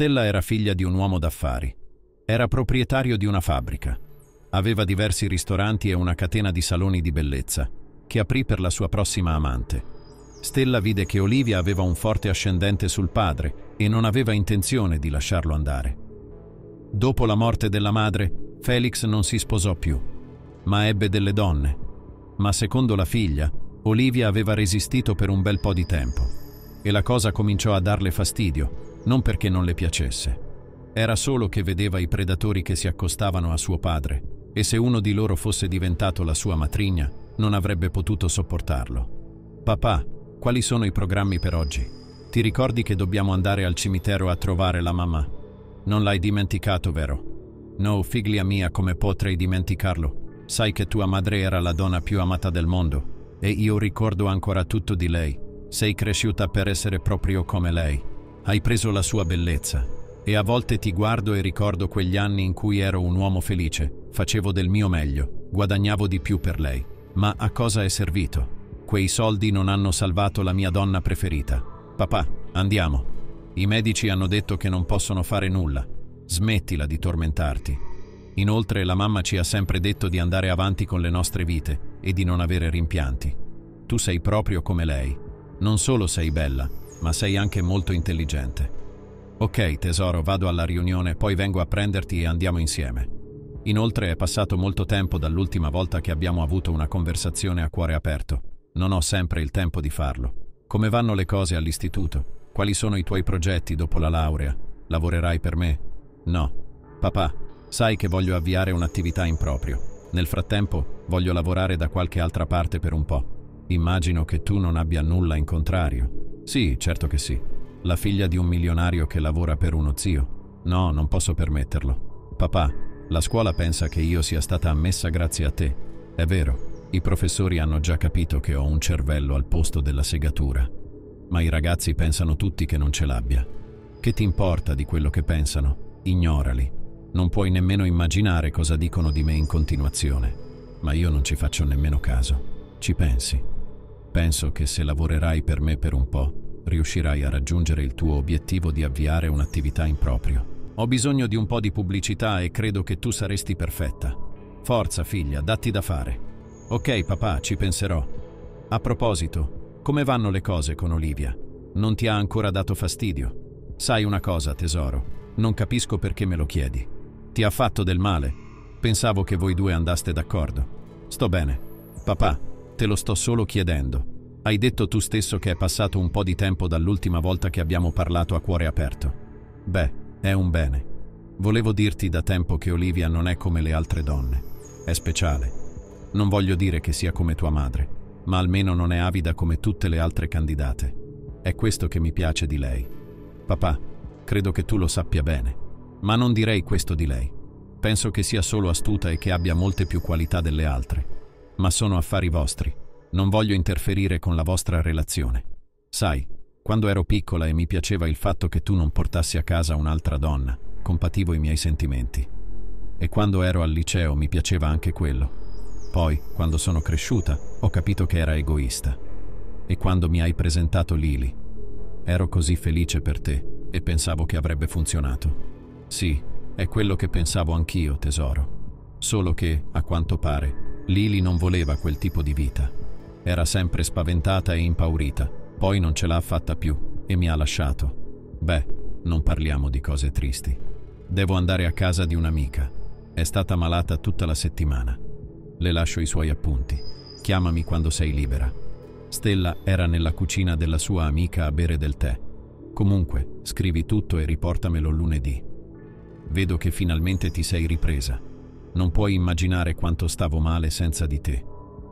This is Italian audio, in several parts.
Stella era figlia di un uomo d'affari. Era proprietario di una fabbrica. Aveva diversi ristoranti e una catena di saloni di bellezza, che aprì per la sua prossima amante. Stella vide che Olivia aveva un forte ascendente sul padre e non aveva intenzione di lasciarlo andare. Dopo la morte della madre, Felix non si sposò più, ma ebbe delle donne. Ma secondo la figlia, Olivia aveva resistito per un bel po' di tempo e la cosa cominciò a darle fastidio, non perché non le piacesse. Era solo che vedeva i predatori che si accostavano a suo padre e se uno di loro fosse diventato la sua matrigna, non avrebbe potuto sopportarlo. Papà, quali sono i programmi per oggi? Ti ricordi che dobbiamo andare al cimitero a trovare la mamma? Non l'hai dimenticato, vero? No, figlia mia, come potrei dimenticarlo? Sai che tua madre era la donna più amata del mondo e io ricordo ancora tutto di lei. Sei cresciuta per essere proprio come lei. Hai preso la sua bellezza e a volte ti guardo e ricordo quegli anni in cui ero un uomo felice, facevo del mio meglio, guadagnavo di più per lei. Ma a cosa è servito? Quei soldi non hanno salvato la mia donna preferita. Papà, andiamo. I medici hanno detto che non possono fare nulla. Smettila di tormentarti. Inoltre la mamma ci ha sempre detto di andare avanti con le nostre vite e di non avere rimpianti. Tu sei proprio come lei. Non solo sei bella, ma sei anche molto intelligente. Ok, tesoro, vado alla riunione, poi vengo a prenderti e andiamo insieme. Inoltre è passato molto tempo dall'ultima volta che abbiamo avuto una conversazione a cuore aperto. Non ho sempre il tempo di farlo. Come vanno le cose all'istituto? Quali sono i tuoi progetti dopo la laurea? Lavorerai per me? No. Papà, sai che voglio avviare un'attività in proprio. Nel frattempo, voglio lavorare da qualche altra parte per un po'. Immagino che tu non abbia nulla in contrario. Sì, certo che sì. La figlia di un milionario che lavora per uno zio. No, non posso permetterlo. Papà, la scuola pensa che io sia stata ammessa grazie a te. È vero, i professori hanno già capito che ho un cervello al posto della segatura. Ma i ragazzi pensano tutti che non ce l'abbia. Che ti importa di quello che pensano? Ignorali. Non puoi nemmeno immaginare cosa dicono di me in continuazione. Ma io non ci faccio nemmeno caso. Ci pensi? Penso che se lavorerai per me per un po', riuscirai a raggiungere il tuo obiettivo di avviare un'attività in proprio. Ho bisogno di un po' di pubblicità e credo che tu saresti perfetta. Forza, figlia, datti da fare. Ok, papà, ci penserò. A proposito, come vanno le cose con Olivia? Non ti ha ancora dato fastidio? Sai una cosa, tesoro, non capisco perché me lo chiedi. Ti ha fatto del male? Pensavo che voi due andaste d'accordo. Sto bene. Papà, te lo sto solo chiedendo. Hai detto tu stesso che è passato un po' di tempo dall'ultima volta che abbiamo parlato a cuore aperto. Beh, è un bene. Volevo dirti da tempo che Olivia non è come le altre donne. È speciale. Non voglio dire che sia come tua madre, ma almeno non è avida come tutte le altre candidate. È questo che mi piace di lei. Papà, credo che tu lo sappia bene, ma non direi questo di lei. Penso che sia solo astuta e che abbia molte più qualità delle altre. Ma sono affari vostri. Non voglio interferire con la vostra relazione. Sai, quando ero piccola e mi piaceva il fatto che tu non portassi a casa un'altra donna, compativo i miei sentimenti. E quando ero al liceo mi piaceva anche quello. Poi, quando sono cresciuta, ho capito che era egoista. E quando mi hai presentato Lily, ero così felice per te e pensavo che avrebbe funzionato. Sì, è quello che pensavo anch'io, tesoro. Solo che, a quanto pare, Lily non voleva quel tipo di vita. Era sempre spaventata e impaurita, poi non ce l'ha fatta più e mi ha lasciato. Beh, non parliamo di cose tristi. Devo andare a casa di un'amica. È stata malata tutta la settimana. Le lascio i suoi appunti. Chiamami quando sei libera. Stella era nella cucina della sua amica a bere del tè. Comunque, scrivi tutto e riportamelo lunedì. Vedo che finalmente ti sei ripresa. Non puoi immaginare quanto stavo male senza di te.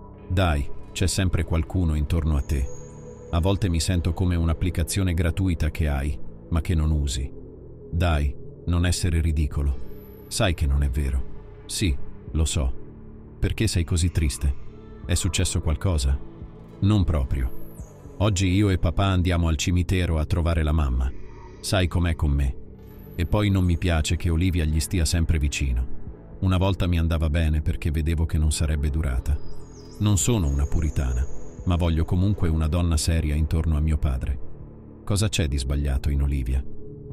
Dai, c'è sempre qualcuno intorno a te. A volte mi sento come un'applicazione gratuita che hai, ma che non usi. Dai, non essere ridicolo. Sai che non è vero. Sì, lo so. Perché sei così triste? È successo qualcosa? Non proprio. Oggi io e papà andiamo al cimitero a trovare la mamma. Sai com'è con me. E poi non mi piace che Olivia gli stia sempre vicino. Una volta mi andava bene perché vedevo che non sarebbe durata. Non sono una puritana, ma voglio comunque una donna seria intorno a mio padre. Cosa c'è di sbagliato in Olivia?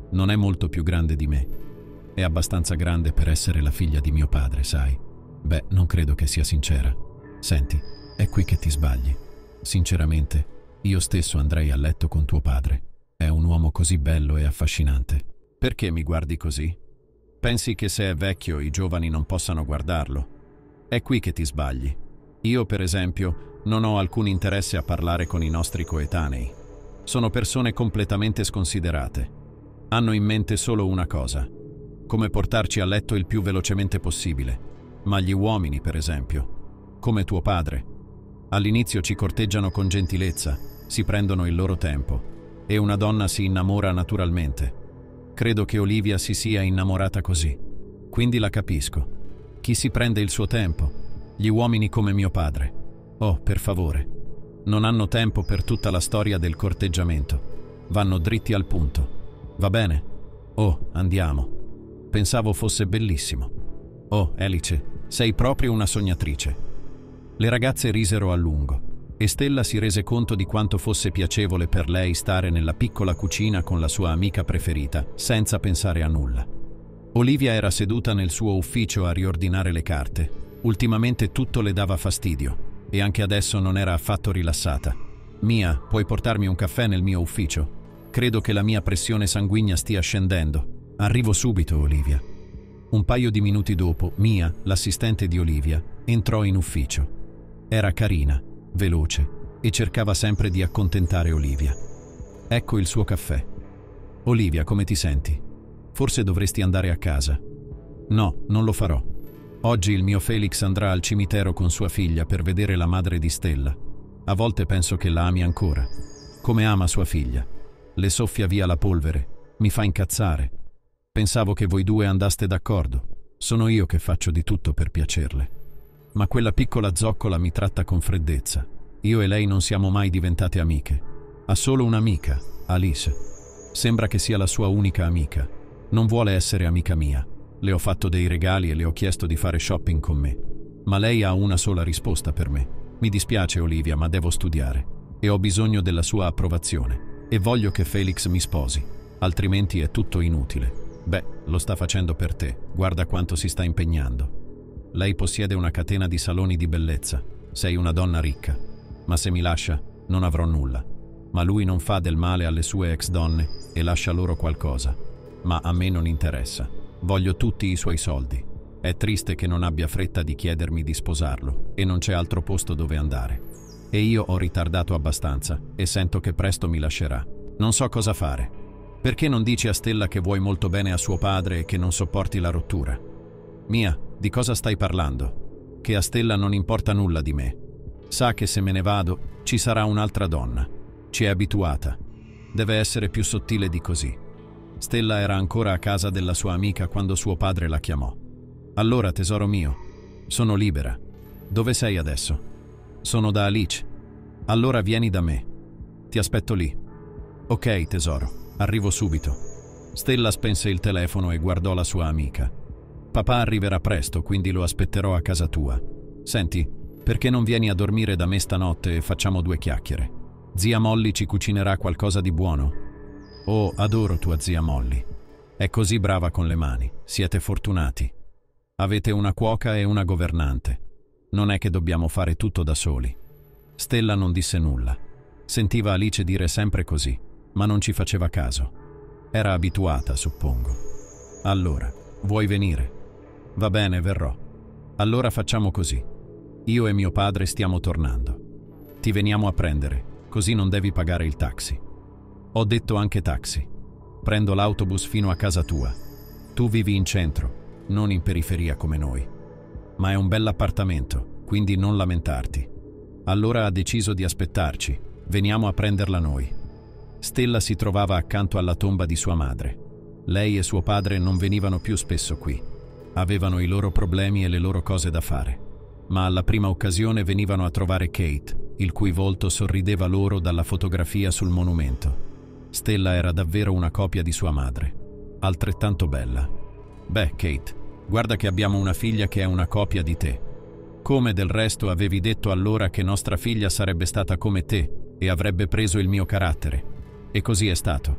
Non è molto più grande di me. È abbastanza grande per essere la figlia di mio padre, sai? Beh, non credo che sia sincera. Senti, è qui che ti sbagli. Sinceramente, io stesso andrei a letto con tuo padre. È un uomo così bello e affascinante. Perché mi guardi così? Pensi che se è vecchio i giovani non possano guardarlo? È qui che ti sbagli. Io, per esempio, non ho alcun interesse a parlare con i nostri coetanei. Sono persone completamente sconsiderate. Hanno in mente solo una cosa: come portarci a letto il più velocemente possibile. Ma gli uomini, per esempio, come tuo padre, all'inizio ci corteggiano con gentilezza, si prendono il loro tempo, e una donna si innamora naturalmente. Credo che Olivia si sia innamorata così. Quindi la capisco. Chi si prende il suo tempo? Gli uomini come mio padre. Oh, per favore. Non hanno tempo per tutta la storia del corteggiamento. Vanno dritti al punto. Va bene? Oh, andiamo. Pensavo fosse bellissimo. Oh, Alice, sei proprio una sognatrice. Le ragazze risero a lungo e Stella si rese conto di quanto fosse piacevole per lei stare nella piccola cucina con la sua amica preferita, senza pensare a nulla. Olivia era seduta nel suo ufficio a riordinare le carte. Ultimamente tutto le dava fastidio e anche adesso non era affatto rilassata. Mia, puoi portarmi un caffè nel mio ufficio? Credo che la mia pressione sanguigna stia scendendo. Arrivo subito, Olivia. Un paio di minuti dopo, Mia, l'assistente di Olivia, entrò in ufficio. Era carina, veloce e cercava sempre di accontentare Olivia. Ecco il suo caffè. Olivia, come ti senti? Forse dovresti andare a casa. No, non lo farò. Oggi il mio Felix andrà al cimitero con sua figlia per vedere la madre di Stella. A volte penso che la ami ancora. Come ama sua figlia. Le soffia via la polvere. Mi fa incazzare. Pensavo che voi due andaste d'accordo. Sono io che faccio di tutto per piacerle. Ma quella piccola zoccola mi tratta con freddezza. Io e lei non siamo mai diventate amiche. Ha solo un'amica, Alice. Sembra che sia la sua unica amica. Non vuole essere amica mia. Le ho fatto dei regali e le ho chiesto di fare shopping con me. Ma lei ha una sola risposta per me. Mi dispiace, Olivia, ma devo studiare. E ho bisogno della sua approvazione. E voglio che Felix mi sposi. Altrimenti è tutto inutile. Beh, lo sta facendo per te. Guarda quanto si sta impegnando. Lei possiede una catena di saloni di bellezza. Sei una donna ricca. Ma se mi lascia, non avrò nulla. Ma lui non fa del male alle sue ex donne e lascia loro qualcosa. Ma a me non interessa. Voglio tutti i suoi soldi. È triste che non abbia fretta di chiedermi di sposarlo e non c'è altro posto dove andare. E io ho ritardato abbastanza e sento che presto mi lascerà. Non so cosa fare. Perché non dici a Stella che vuoi molto bene a suo padre e che non sopporti la rottura? Mia, di cosa stai parlando? Che a Stella non importa nulla di me. Sa che se me ne vado ci sarà un'altra donna. Ci è abituata. Deve essere più sottile di così. Stella era ancora a casa della sua amica quando suo padre la chiamò. Allora, tesoro mio, sono libera. Dove sei adesso? Sono da Alice. Allora vieni da me. Ti aspetto lì. Ok, tesoro, arrivo subito. Stella spense il telefono e guardò la sua amica. Papà arriverà presto, quindi lo aspetterò a casa tua. Senti, perché non vieni a dormire da me stanotte e facciamo due chiacchiere? Zia Molly ci cucinerà qualcosa di buono. Oh, adoro tua zia Molly. È così brava con le mani. Siete fortunati. Avete una cuoca e una governante. Non è che dobbiamo fare tutto da soli. Stella non disse nulla. Sentiva Alice dire sempre così, ma non ci faceva caso. Era abituata, suppongo. Allora, vuoi venire? Va bene, verrò. Allora facciamo così. Io e mio padre stiamo tornando. Ti veniamo a prendere, così non devi pagare il taxi. Ho detto anche taxi. Prendo l'autobus fino a casa tua. Tu vivi in centro, non in periferia come noi. Ma è un bell'appartamento, quindi non lamentarti. Allora ha deciso di aspettarci. Veniamo a prenderla noi. Stella si trovava accanto alla tomba di sua madre. Lei e suo padre non venivano più spesso qui. Avevano i loro problemi e le loro cose da fare. Ma alla prima occasione venivano a trovare Kate, il cui volto sorrideva loro dalla fotografia sul monumento. Stella era davvero una copia di sua madre, altrettanto bella. Beh, Kate, guarda che abbiamo una figlia che è una copia di te. Come del resto avevi detto allora che nostra figlia sarebbe stata come te e avrebbe preso il mio carattere. E così è stato.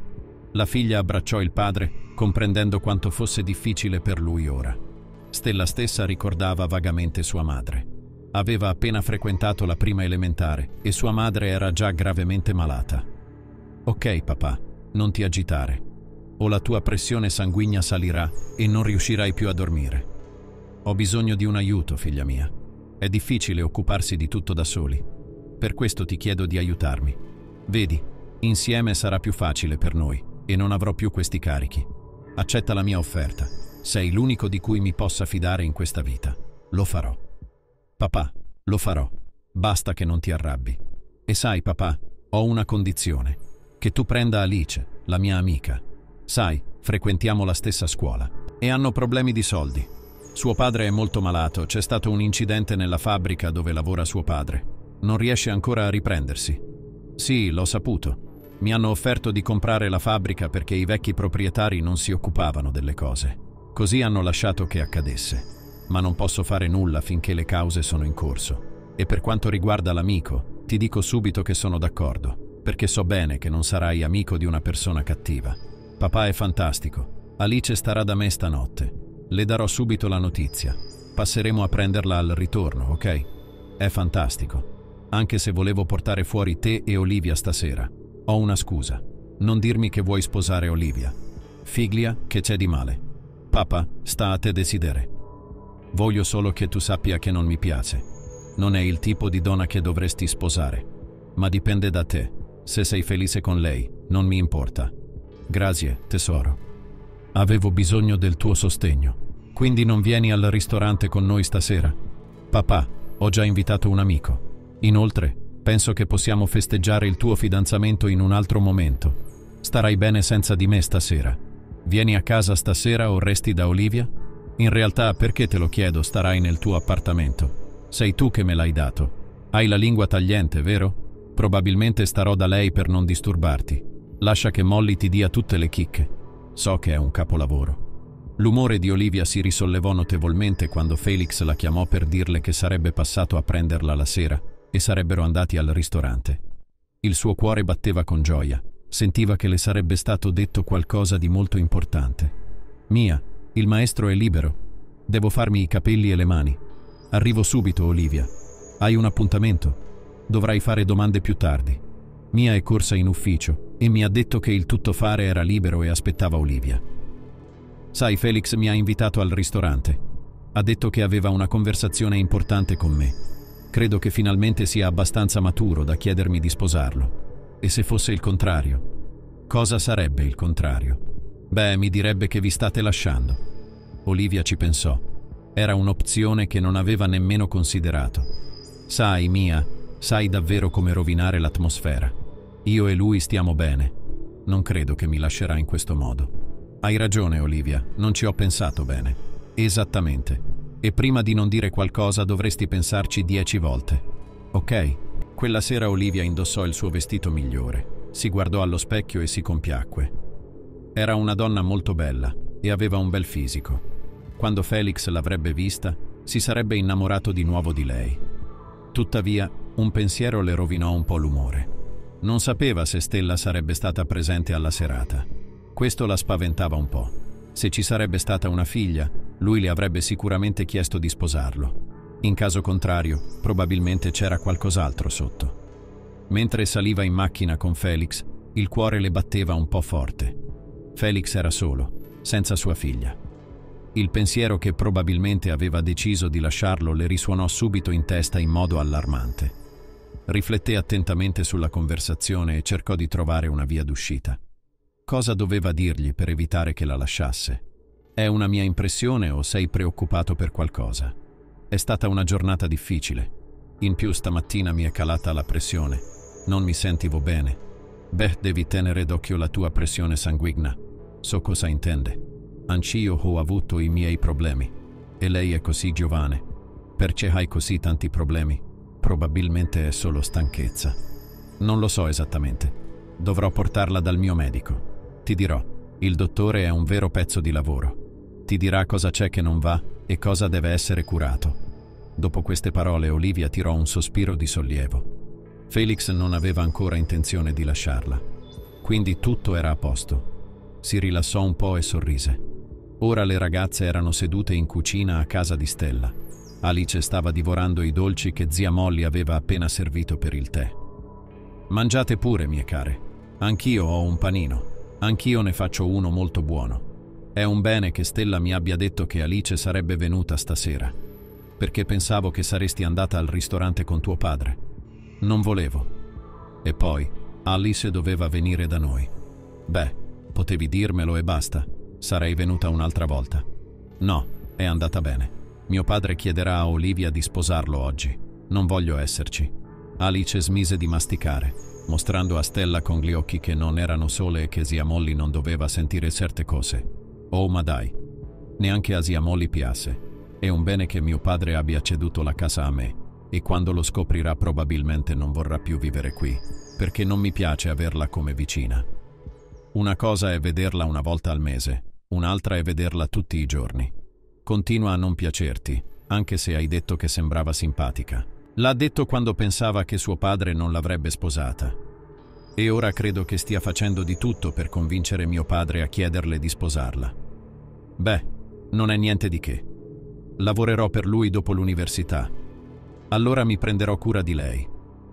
La figlia abbracciò il padre, comprendendo quanto fosse difficile per lui ora. Stella stessa ricordava vagamente sua madre. Aveva appena frequentato la prima elementare e sua madre era già gravemente malata. Ok, papà, non ti agitare. O la tua pressione sanguigna salirà e non riuscirai più a dormire. Ho bisogno di un aiuto, figlia mia. È difficile occuparsi di tutto da soli. Per questo ti chiedo di aiutarmi. Vedi, insieme sarà più facile per noi e non avrò più questi carichi. Accetta la mia offerta. Sei l'unico di cui mi possa fidare in questa vita. Lo farò. Papà, lo farò. Basta che non ti arrabbi. E sai, papà, ho una condizione. Che tu prenda Alice, la mia amica. Sai, frequentiamo la stessa scuola. E hanno problemi di soldi. Suo padre è molto malato, c'è stato un incidente nella fabbrica dove lavora suo padre. Non riesce ancora a riprendersi. Sì, l'ho saputo. Mi hanno offerto di comprare la fabbrica perché i vecchi proprietari non si occupavano delle cose. Così hanno lasciato che accadesse. Ma non posso fare nulla finché le cause sono in corso. E per quanto riguarda l'amico, ti dico subito che sono d'accordo, perché so bene che non sarai amico di una persona cattiva. Papà è fantastico. Alice starà da me stanotte. Le darò subito la notizia. Passeremo a prenderla al ritorno, ok? È fantastico. Anche se volevo portare fuori te e Olivia stasera. Ho una scusa. Non dirmi che vuoi sposare Olivia. Figlia, che c'è di male? Papà, sta a te decidere. Voglio solo che tu sappia che non mi piace. Non è il tipo di donna che dovresti sposare. Ma dipende da te. Se sei felice con lei, non mi importa. Grazie, tesoro. Avevo bisogno del tuo sostegno. Quindi non vieni al ristorante con noi stasera? Papà, ho già invitato un amico. Inoltre, penso che possiamo festeggiare il tuo fidanzamento in un altro momento. Starai bene senza di me stasera. Vieni a casa stasera o resti da Olivia? In realtà, perché te lo chiedo, starai nel tuo appartamento. Sei tu che me l'hai dato. Hai la lingua tagliente, vero? Probabilmente starò da lei per non disturbarti. Lascia che Molly ti dia tutte le chicche. So che è un capolavoro. L'umore di Olivia si risollevò notevolmente quando Felix la chiamò per dirle che sarebbe passato a prenderla la sera e sarebbero andati al ristorante. Il suo cuore batteva con gioia. Sentiva che le sarebbe stato detto qualcosa di molto importante. Mia, il maestro è libero. Devo farmi i capelli e le mani. Arrivo subito, Olivia. Hai un appuntamento? Dovrai fare domande più tardi. Mia è corsa in ufficio e mi ha detto che il tuttofare era libero e aspettava Olivia. Sai, Felix mi ha invitato al ristorante. Ha detto che aveva una conversazione importante con me. Credo che finalmente sia abbastanza maturo da chiedermi di sposarlo. E se fosse il contrario? Cosa sarebbe il contrario? Beh, mi direbbe che vi state lasciando. Olivia ci pensò. Era un'opzione che non aveva nemmeno considerato. Sai, Mia, sai davvero come rovinare l'atmosfera. Io e lui stiamo bene. Non credo che mi lascerà in questo modo. Hai ragione, Olivia, non ci ho pensato bene. Esattamente. E prima di non dire qualcosa dovresti pensarci 10 volte. Ok? Quella sera Olivia indossò il suo vestito migliore. Si guardò allo specchio e si compiacque. Era una donna molto bella e aveva un bel fisico. Quando Felix l'avrebbe vista, si sarebbe innamorato di nuovo di lei. Tuttavia, un pensiero le rovinò un po' l'umore. Non sapeva se Stella sarebbe stata presente alla serata. Questo la spaventava un po'. Se ci sarebbe stata una figlia, lui le avrebbe sicuramente chiesto di sposarlo. In caso contrario, probabilmente c'era qualcos'altro sotto. Mentre saliva in macchina con Felix, il cuore le batteva un po' forte. Felix era solo, senza sua figlia. Il pensiero che probabilmente aveva deciso di lasciarlo le risuonò subito in testa in modo allarmante. Rifletté attentamente sulla conversazione e cercò di trovare una via d'uscita. Cosa doveva dirgli per evitare che la lasciasse? È una mia impressione o sei preoccupato per qualcosa? È stata una giornata difficile. In più stamattina mi è calata la pressione. Non mi sentivo bene. Beh, devi tenere d'occhio la tua pressione sanguigna. So cosa intende. Anch'io ho avuto i miei problemi. E lei è così giovane. Perché hai così tanti problemi? Probabilmente è solo stanchezza. Non lo so esattamente. Dovrò portarla dal mio medico. Ti dirò, il dottore è un vero pezzo di lavoro. Ti dirà cosa c'è che non va e cosa deve essere curato. Dopo queste parole Olivia tirò un sospiro di sollievo. Felix non aveva ancora intenzione di lasciarla. Quindi tutto era a posto. Si rilassò un po' e sorrise. Ora le ragazze erano sedute in cucina a casa di Stella. Alice stava divorando i dolci che zia Molly aveva appena servito per il tè. «Mangiate pure, mie care. Anch'io ho un panino. Anch'io ne faccio uno molto buono. È un bene che Stella mi abbia detto che Alice sarebbe venuta stasera, perché pensavo che saresti andata al ristorante con tuo padre. Non volevo. E poi, Alice doveva venire da noi. Beh, potevi dirmelo e basta. Sarei venuta un'altra volta. No, è andata bene. Mio padre chiederà a Olivia di sposarlo oggi. Non voglio esserci». Alice smise di masticare, mostrando a Stella con gli occhi che non erano sole e che zia Molly non doveva sentire certe cose. «Oh, ma dai. Neanche a zia Molly piace. È un bene che mio padre abbia ceduto la casa a me, e quando lo scoprirà probabilmente non vorrà più vivere qui, perché non mi piace averla come vicina. Una cosa è vederla una volta al mese, un'altra è vederla tutti i giorni. Continua a non piacerti, anche se hai detto che sembrava simpatica. L'ha detto quando pensava che suo padre non l'avrebbe sposata. E ora credo che stia facendo di tutto per convincere mio padre a chiederle di sposarla. Beh, non è niente di che. Lavorerò per lui dopo l'università. Allora mi prenderò cura di lei.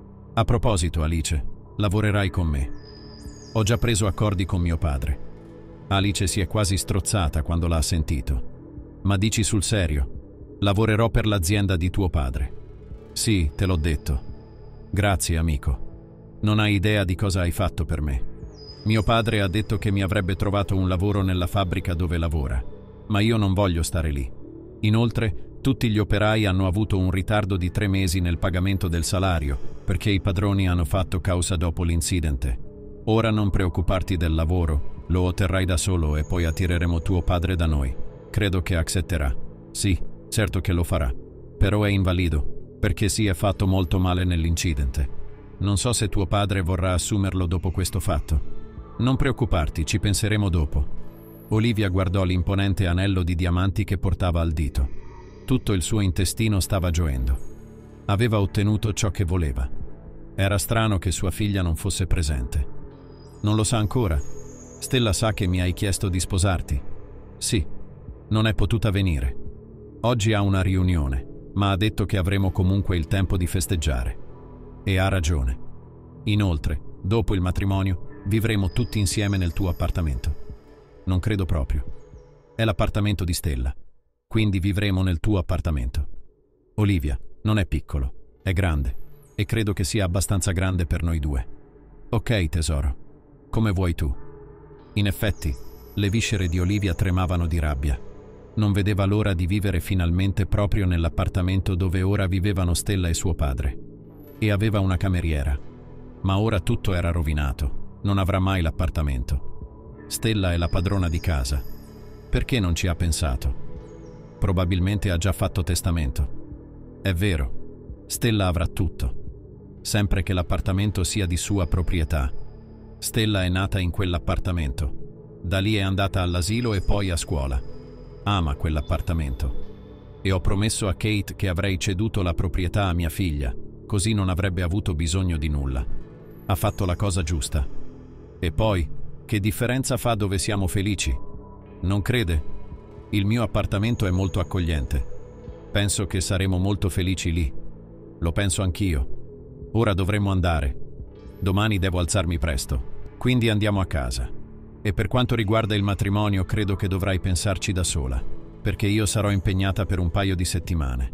A proposito, Alice, lavorerai con me. Ho già preso accordi con mio padre». Alice si è quasi strozzata quando l'ha sentito. «Ma dici sul serio? Lavorerò per l'azienda di tuo padre?» «Sì, te l'ho detto. Grazie, amico. Non hai idea di cosa hai fatto per me. Mio padre ha detto che mi avrebbe trovato un lavoro nella fabbrica dove lavora, ma io non voglio stare lì. Inoltre, tutti gli operai hanno avuto un ritardo di 3 mesi nel pagamento del salario, perché i padroni hanno fatto causa dopo l'incidente. Ora non preoccuparti del lavoro, lo otterrai da solo e poi attireremo tuo padre da noi. Credo che accetterà. Sì, certo che lo farà. Però è invalido, perché si è fatto molto male nell'incidente. Non so se tuo padre vorrà assumerlo dopo questo fatto. Non preoccuparti, ci penseremo dopo». Olivia guardò l'imponente anello di diamanti che portava al dito. Tutto il suo intestino stava gioendo. Aveva ottenuto ciò che voleva. Era strano che sua figlia non fosse presente. «Non lo sa ancora? Stella sa che mi hai chiesto di sposarti?» «Sì, non è potuta venire. Oggi ha una riunione, ma ha detto che avremo comunque il tempo di festeggiare. E ha ragione. Inoltre, dopo il matrimonio, vivremo tutti insieme nel tuo appartamento». «Non credo proprio. È l'appartamento di Stella, quindi vivremo nel tuo appartamento. Olivia, non è piccolo, è grande, e credo che sia abbastanza grande per noi due. Ok, tesoro, come vuoi tu». In effetti, le viscere di Olivia tremavano di rabbia. Non vedeva l'ora di vivere finalmente proprio nell'appartamento dove ora vivevano Stella e suo padre. E aveva una cameriera. Ma ora tutto era rovinato. Non avrà mai l'appartamento. Stella è la padrona di casa. Perché non ci ha pensato? Probabilmente ha già fatto testamento. È vero, Stella avrà tutto, sempre che l'appartamento sia di sua proprietà. Stella è nata in quell'appartamento. Da lì è andata all'asilo e poi a scuola. Ama quell'appartamento. E ho promesso a Kate che avrei ceduto la proprietà a mia figlia, così non avrebbe avuto bisogno di nulla. Ha fatto la cosa giusta. E poi, che differenza fa dove siamo felici? Non crede? Il mio appartamento è molto accogliente. Penso che saremo molto felici lì. Lo penso anch'io. Ora dovremmo andare. Domani devo alzarmi presto. Quindi andiamo a casa. E per quanto riguarda il matrimonio, credo che dovrai pensarci da sola, perché io sarò impegnata per un paio di settimane.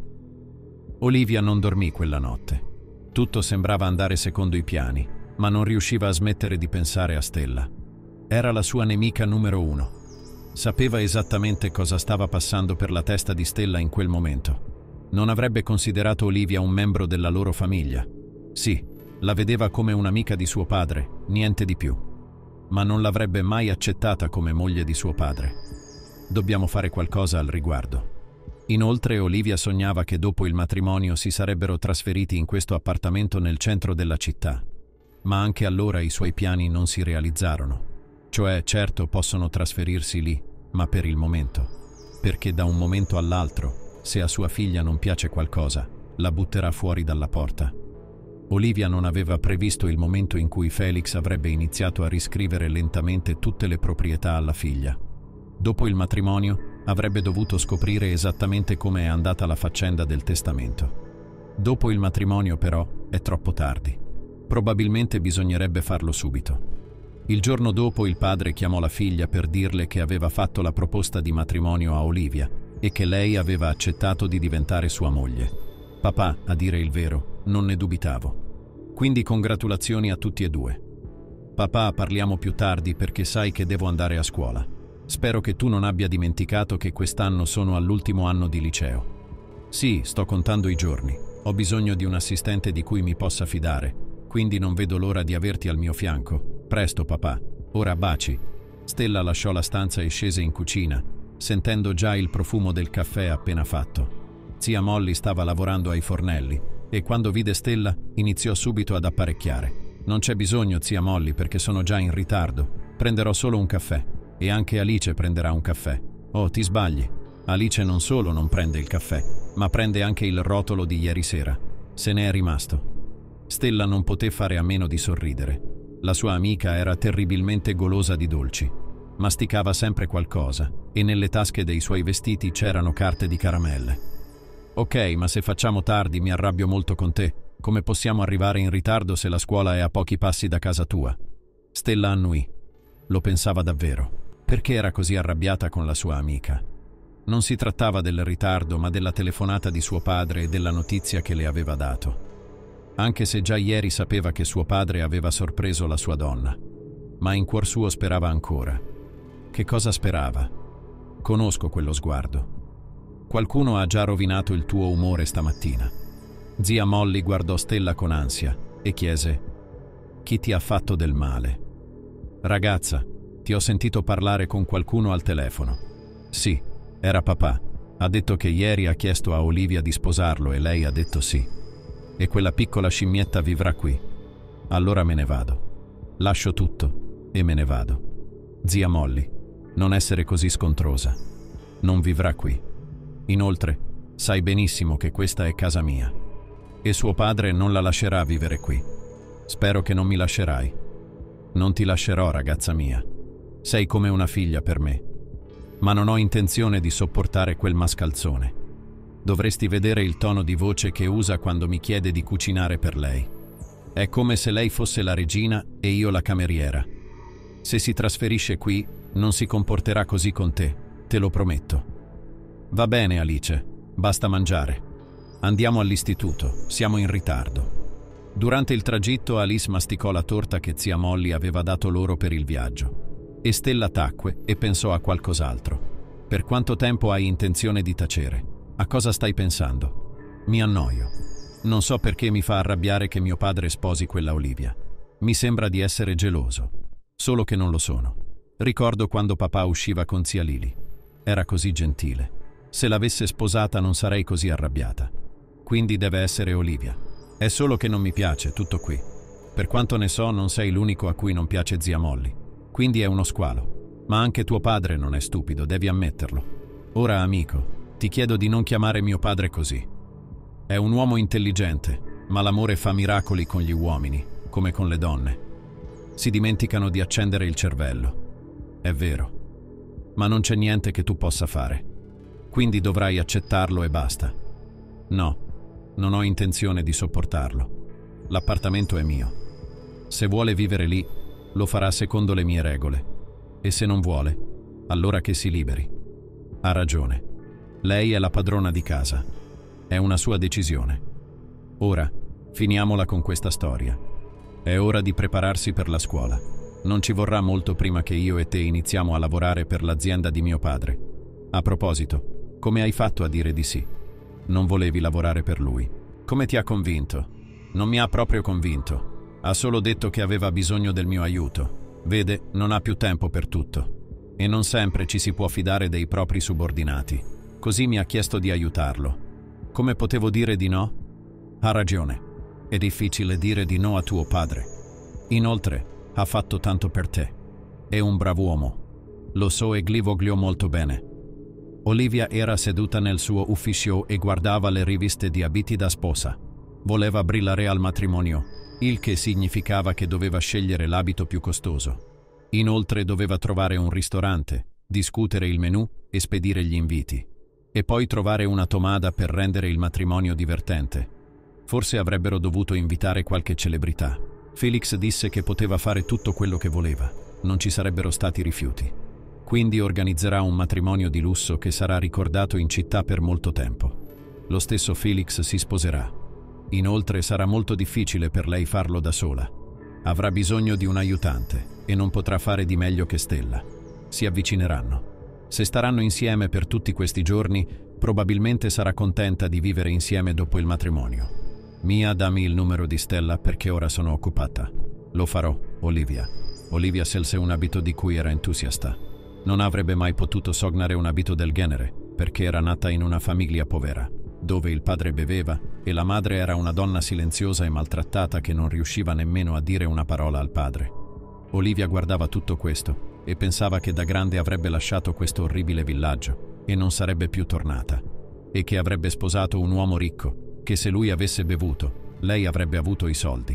Olivia non dormì quella notte. Tutto sembrava andare secondo i piani, ma non riusciva a smettere di pensare a Stella. Era la sua nemica numero 1. Sapeva esattamente cosa stava passando per la testa di Stella in quel momento. Non avrebbe considerato Olivia un membro della loro famiglia. Sì, la vedeva come un'amica di suo padre, niente di più. Ma non l'avrebbe mai accettata come moglie di suo padre. Dobbiamo fare qualcosa al riguardo. Inoltre Olivia sognava che dopo il matrimonio si sarebbero trasferiti in questo appartamento nel centro della città. Ma anche allora i suoi piani non si realizzarono. Cioè, certo, possono trasferirsi lì, ma per il momento. Perché da un momento all'altro, se a sua figlia non piace qualcosa, la butterà fuori dalla porta. Olivia non aveva previsto il momento in cui Felix avrebbe iniziato a riscrivere lentamente tutte le proprietà alla figlia. Dopo il matrimonio, avrebbe dovuto scoprire esattamente come è andata la faccenda del testamento. Dopo il matrimonio, però, è troppo tardi. Probabilmente bisognerebbe farlo subito. Il giorno dopo il padre chiamò la figlia per dirle che aveva fatto la proposta di matrimonio a Olivia e che lei aveva accettato di diventare sua moglie. Papà, a dire il vero, non ne dubitavo. Quindi congratulazioni a tutti e due. Papà, parliamo più tardi perché sai che devo andare a scuola. Spero che tu non abbia dimenticato che quest'anno sono all'ultimo anno di liceo. Sì, sto contando i giorni. Ho bisogno di un assistente di cui mi possa fidare, quindi non vedo l'ora di averti al mio fianco. Presto, papà. Ora baci. Stella lasciò la stanza e scese in cucina, sentendo già il profumo del caffè appena fatto. Zia Molly stava lavorando ai fornelli e quando vide Stella iniziò subito ad apparecchiare. Non c'è bisogno, zia Molly, perché sono già in ritardo. Prenderò solo un caffè. E anche Alice prenderà un caffè. Oh, ti sbagli. Alice non solo non prende il caffè, ma prende anche il rotolo di ieri sera. Se ne è rimasto. Stella non poté fare a meno di sorridere. La sua amica era terribilmente golosa di dolci. Masticava sempre qualcosa e nelle tasche dei suoi vestiti c'erano carte di caramelle. Ok, ma se facciamo tardi mi arrabbio molto con te. Come possiamo arrivare in ritardo se la scuola è a pochi passi da casa tua? Stella annui. Lo pensava davvero. Perché era così arrabbiata con la sua amica? Non si trattava del ritardo, ma della telefonata di suo padre e della notizia che le aveva dato. Anche se già ieri sapeva che suo padre aveva sorpreso la sua donna. Ma in cuor suo sperava ancora. Che cosa sperava? Conosco quello sguardo. Qualcuno ha già rovinato il tuo umore stamattina. Zia Molly guardò Stella con ansia e chiese: chi ti ha fatto del male? Ragazza, ti ho sentito parlare con qualcuno al telefono. Sì, era papà. Ha detto che ieri ha chiesto a Olivia di sposarlo e lei ha detto sì. E quella piccola scimmietta vivrà qui. Allora me ne vado. Lascio tutto e me ne vado. Zia Molly, non essere così scontrosa. Non vivrà qui. Inoltre, sai benissimo che questa è casa mia. E suo padre non la lascerà vivere qui. Spero che non mi lascerai. Non ti lascerò, ragazza mia. Sei come una figlia per me. Ma non ho intenzione di sopportare quel mascalzone. Dovresti vedere il tono di voce che usa quando mi chiede di cucinare per lei. È come se lei fosse la regina e io la cameriera. Se si trasferisce qui, non si comporterà così con te, te lo prometto. Va bene, Alice, basta mangiare. Andiamo all'istituto, siamo in ritardo. Durante il tragitto Alice masticò la torta che zia Molly aveva dato loro per il viaggio. E Stella tacque e pensò a qualcos'altro. Per quanto tempo hai intenzione di tacere? A cosa stai pensando? Mi annoio. Non so perché mi fa arrabbiare che mio padre sposi quella Olivia. Mi sembra di essere geloso. Solo che non lo sono. Ricordo quando papà usciva con zia Lily. Era così gentile. Se l'avesse sposata non sarei così arrabbiata. Quindi deve essere Olivia. È solo che non mi piace, tutto qui. Per quanto ne so, non sei l'unico a cui non piace zia Molly. Quindi è uno squalo. Ma anche tuo padre non è stupido, devi ammetterlo. Ora, amico, ti chiedo di non chiamare mio padre così. È un uomo intelligente, ma l'amore fa miracoli con gli uomini, come con le donne. Si dimenticano di accendere il cervello. È vero. Ma non c'è niente che tu possa fare. Quindi dovrai accettarlo e basta. No, non ho intenzione di sopportarlo. L'appartamento è mio. Se vuole vivere lì, lo farà secondo le mie regole. E se non vuole, allora che si liberi. Ha ragione. Lei è la padrona di casa. È una sua decisione. Ora, finiamola con questa storia. È ora di prepararsi per la scuola. Non ci vorrà molto prima che io e te iniziamo a lavorare per l'azienda di mio padre. A proposito, come hai fatto a dire di sì? Non volevi lavorare per lui. Come ti ha convinto? Non mi ha proprio convinto. Ha solo detto che aveva bisogno del mio aiuto. Vede, non ha più tempo per tutto. E non sempre ci si può fidare dei propri subordinati. Così mi ha chiesto di aiutarlo. Come potevo dire di no? Ha ragione. È difficile dire di no a tuo padre. Inoltre, ha fatto tanto per te. È un brav'uomo. Lo so e gli voglio molto bene. Olivia era seduta nel suo ufficio e guardava le riviste di abiti da sposa. Voleva brillare al matrimonio, il che significava che doveva scegliere l'abito più costoso. Inoltre doveva trovare un ristorante, discutere il menù e spedire gli inviti. E poi trovare una tomada per rendere il matrimonio divertente. Forse avrebbero dovuto invitare qualche celebrità. Felix disse che poteva fare tutto quello che voleva, non ci sarebbero stati rifiuti. Quindi organizzerà un matrimonio di lusso che sarà ricordato in città per molto tempo. Lo stesso Felix si sposerà. Inoltre sarà molto difficile per lei farlo da sola. Avrà bisogno di un aiutante e non potrà fare di meglio che Stella. Si avvicineranno. Se staranno insieme per tutti questi giorni, probabilmente sarà contenta di vivere insieme dopo il matrimonio. Mia, dammi il numero di Stella perché ora sono occupata. Lo farò, Olivia. Olivia scelse un abito di cui era entusiasta. Non avrebbe mai potuto sognare un abito del genere, perché era nata in una famiglia povera, dove il padre beveva e la madre era una donna silenziosa e maltrattata che non riusciva nemmeno a dire una parola al padre. Olivia guardava tutto questo e pensava che da grande avrebbe lasciato questo orribile villaggio e non sarebbe più tornata, e che avrebbe sposato un uomo ricco, che se lui avesse bevuto, lei avrebbe avuto i soldi.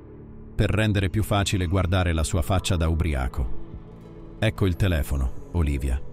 Per rendere più facile guardare la sua faccia da ubriaco. Ecco il telefono, Olivia.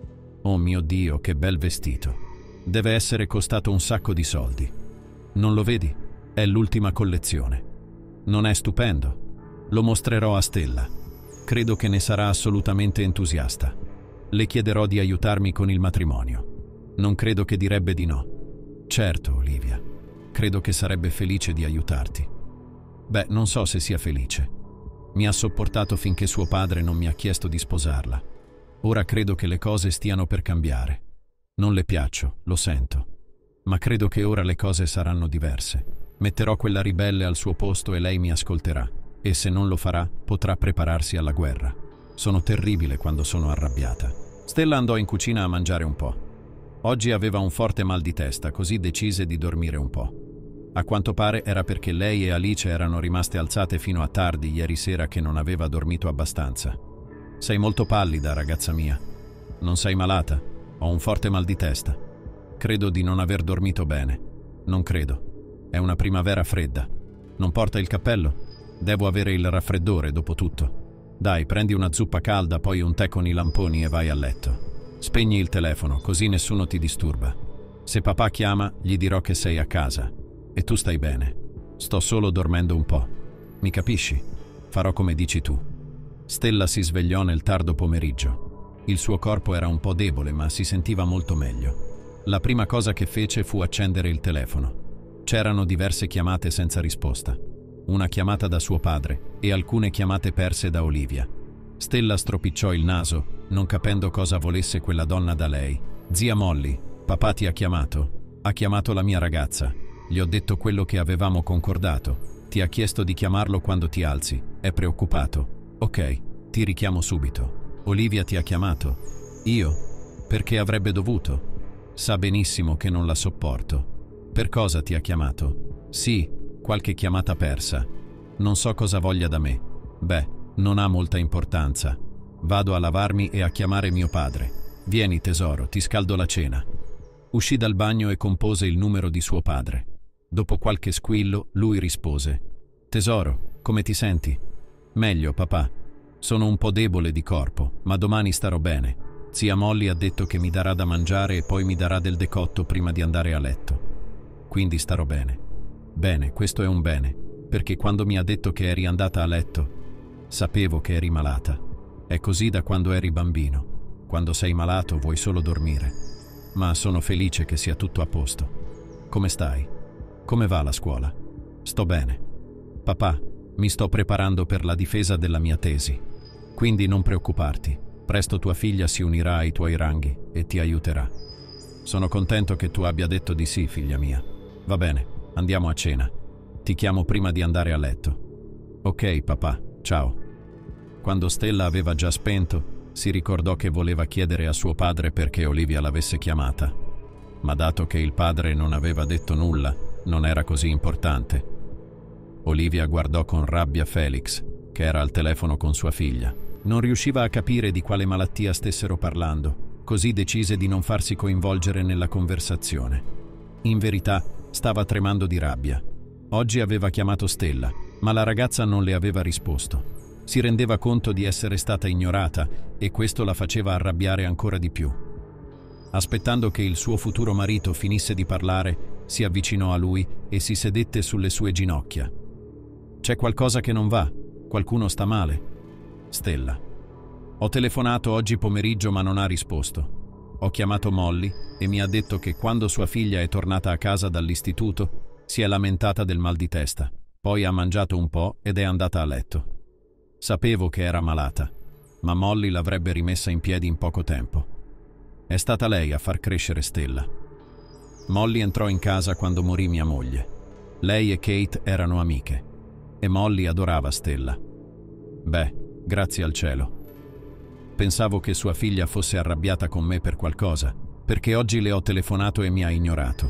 Oh mio Dio, che bel vestito. Deve essere costato un sacco di soldi. Non lo vedi? È l'ultima collezione. Non è stupendo? Lo mostrerò a Stella. Credo che ne sarà assolutamente entusiasta. Le chiederò di aiutarmi con il matrimonio. Non credo che direbbe di no. Certo, Olivia. Credo che sarebbe felice di aiutarti. Beh, non so se sia felice. Mi ha sopportato finché suo padre non mi ha chiesto di sposarla. Ora credo che le cose stiano per cambiare. Non le piaccio, lo sento. Ma credo che ora le cose saranno diverse. Metterò quella ribelle al suo posto e lei mi ascolterà. E se non lo farà, potrà prepararsi alla guerra. Sono terribile quando sono arrabbiata. Stella andò in cucina a mangiare un po'. Oggi aveva un forte mal di testa, così decise di dormire un po'. A quanto pare era perché lei e Alice erano rimaste alzate fino a tardi ieri sera che non aveva dormito abbastanza. Sei molto pallida, ragazza mia. Non sei malata? Ho un forte mal di testa. Credo di non aver dormito bene. Non credo. È una primavera fredda. Non porta il cappello? Devo avere il raffreddore, dopo tutto. Dai, prendi una zuppa calda, poi un tè con i lamponi e vai a letto. Spegni il telefono, così nessuno ti disturba. Se papà chiama, gli dirò che sei a casa. E tu stai bene. Sto solo dormendo un po'. Mi capisci? Farò come dici tu. Stella si svegliò nel tardo pomeriggio. Il suo corpo era un po' debole, ma si sentiva molto meglio. La prima cosa che fece fu accendere il telefono. C'erano diverse chiamate senza risposta. Una chiamata da suo padre e alcune chiamate perse da Olivia. Stella stropicciò il naso, non capendo cosa volesse quella donna da lei. Zia Molly, papà ti ha chiamato? Ha chiamato la mia ragazza. Gli ho detto quello che avevamo concordato. Ti ha chiesto di chiamarlo quando ti alzi. È preoccupato. Ok, ti richiamo subito. Olivia ti ha chiamato? Io? Perché avrebbe dovuto? Sa benissimo che non la sopporto. Per cosa ti ha chiamato? Sì, qualche chiamata persa. Non so cosa voglia da me. Beh, non ha molta importanza. Vado a lavarmi e a chiamare mio padre. Vieni tesoro, ti scaldo la cena. Uscì dal bagno e compose il numero di suo padre. Dopo qualche squillo, lui rispose. Tesoro, come ti senti? Meglio, papà. Sono un po' debole di corpo, ma domani starò bene. Zia Molly ha detto che mi darà da mangiare e poi mi darà del decotto prima di andare a letto. Quindi starò bene. Bene, questo è un bene, perché quando mi ha detto che eri andata a letto, sapevo che eri malata. È così da quando eri bambino. Quando sei malato vuoi solo dormire. Ma sono felice che sia tutto a posto. Come stai? Come va la scuola? Sto bene. Papà, mi sto preparando per la difesa della mia tesi. Quindi non preoccuparti. Presto tua figlia si unirà ai tuoi ranghi e ti aiuterà. Sono contento che tu abbia detto di sì, figlia mia. Va bene, andiamo a cena. Ti chiamo prima di andare a letto. Ok, papà, ciao. Quando Stella aveva già spento, si ricordò che voleva chiedere a suo padre perché Olivia l'avesse chiamata. Ma dato che il padre non aveva detto nulla, non era così importante. Olivia guardò con rabbia Felix, che era al telefono con sua figlia. Non riusciva a capire di quale malattia stessero parlando, così decise di non farsi coinvolgere nella conversazione. In verità, stava tremando di rabbia. Oggi aveva chiamato Stella, ma la ragazza non le aveva risposto. Si rendeva conto di essere stata ignorata e questo la faceva arrabbiare ancora di più. Aspettando che il suo futuro marito finisse di parlare, si avvicinò a lui e si sedette sulle sue ginocchia. «C'è qualcosa che non va? Qualcuno sta male?» «Stella. Ho telefonato oggi pomeriggio ma non ha risposto. Ho chiamato Molly e mi ha detto che quando sua figlia è tornata a casa dall'istituto si è lamentata del mal di testa, poi ha mangiato un po' ed è andata a letto. Sapevo che era malata, ma Molly l'avrebbe rimessa in piedi in poco tempo. È stata lei a far crescere Stella. Molly entrò in casa quando morì mia moglie. Lei e Kate erano amiche e Molly adorava Stella. Beh, grazie al cielo. Pensavo che sua figlia fosse arrabbiata con me per qualcosa, perché oggi le ho telefonato e mi ha ignorato.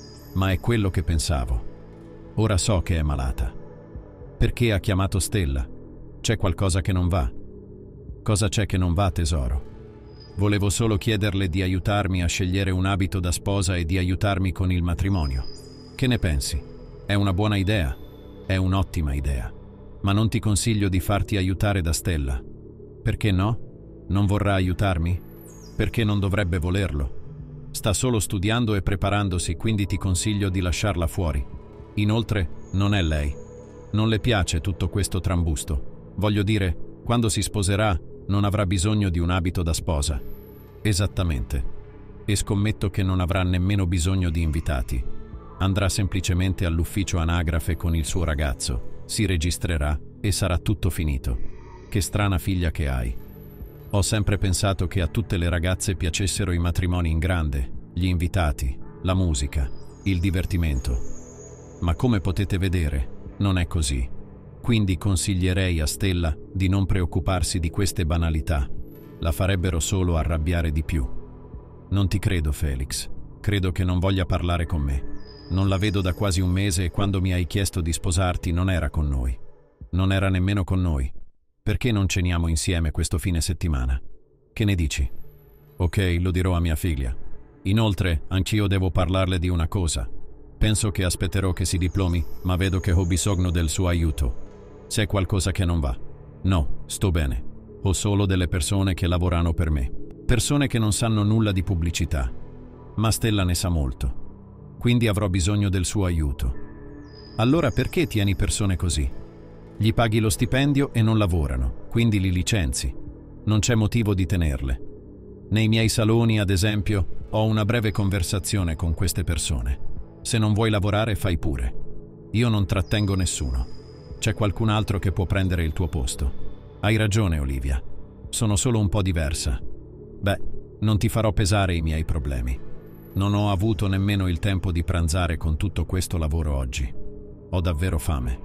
Ma è quello che pensavo. Ora so che è malata. Perché ha chiamato Stella? C'è qualcosa che non va. Cosa c'è che non va, tesoro? Volevo solo chiederle di aiutarmi a scegliere un abito da sposa e di aiutarmi con il matrimonio. Che ne pensi? È una buona idea? È un'ottima idea. Ma non ti consiglio di farti aiutare da Stella. Perché no? Non vorrà aiutarmi? Perché non dovrebbe volerlo? Sta solo studiando e preparandosi, quindi ti consiglio di lasciarla fuori. Inoltre, non è lei. Non le piace tutto questo trambusto. Voglio dire, quando si sposerà, non avrà bisogno di un abito da sposa. Esattamente. E scommetto che non avrà nemmeno bisogno di invitati. Andrà semplicemente all'ufficio anagrafe con il suo ragazzo, si registrerà e sarà tutto finito. Che strana figlia che hai. Ho sempre pensato che a tutte le ragazze piacessero i matrimoni in grande, gli invitati, la musica, il divertimento. Ma come potete vedere, non è così. Quindi consiglierei a Stella di non preoccuparsi di queste banalità. La farebbero solo arrabbiare di più. Non ti credo, Felix. Credo che non voglia parlare con me. Non la vedo da quasi un mese e quando mi hai chiesto di sposarti non era con noi. Non era nemmeno con noi. Perché non ceniamo insieme questo fine settimana? Che ne dici? Ok, lo dirò a mia figlia. Inoltre, anch'io devo parlarle di una cosa. Penso che aspetterò che si diplomi, ma vedo che ho bisogno del suo aiuto. C'è qualcosa che non va. No, sto bene. Ho solo delle persone che lavorano per me. Persone che non sanno nulla di pubblicità. Ma Stella ne sa molto. Quindi avrò bisogno del suo aiuto. Allora perché tieni persone così? Gli paghi lo stipendio e non lavorano, quindi li licenzi. Non c'è motivo di tenerle. Nei miei saloni, ad esempio, ho una breve conversazione con queste persone. Se non vuoi lavorare, fai pure. Io non trattengo nessuno. C'è qualcun altro che può prendere il tuo posto. Hai ragione, Olivia. Sono solo un po' diversa. Beh, non ti farò pesare i miei problemi. Non ho avuto nemmeno il tempo di pranzare con tutto questo lavoro oggi. Ho davvero fame.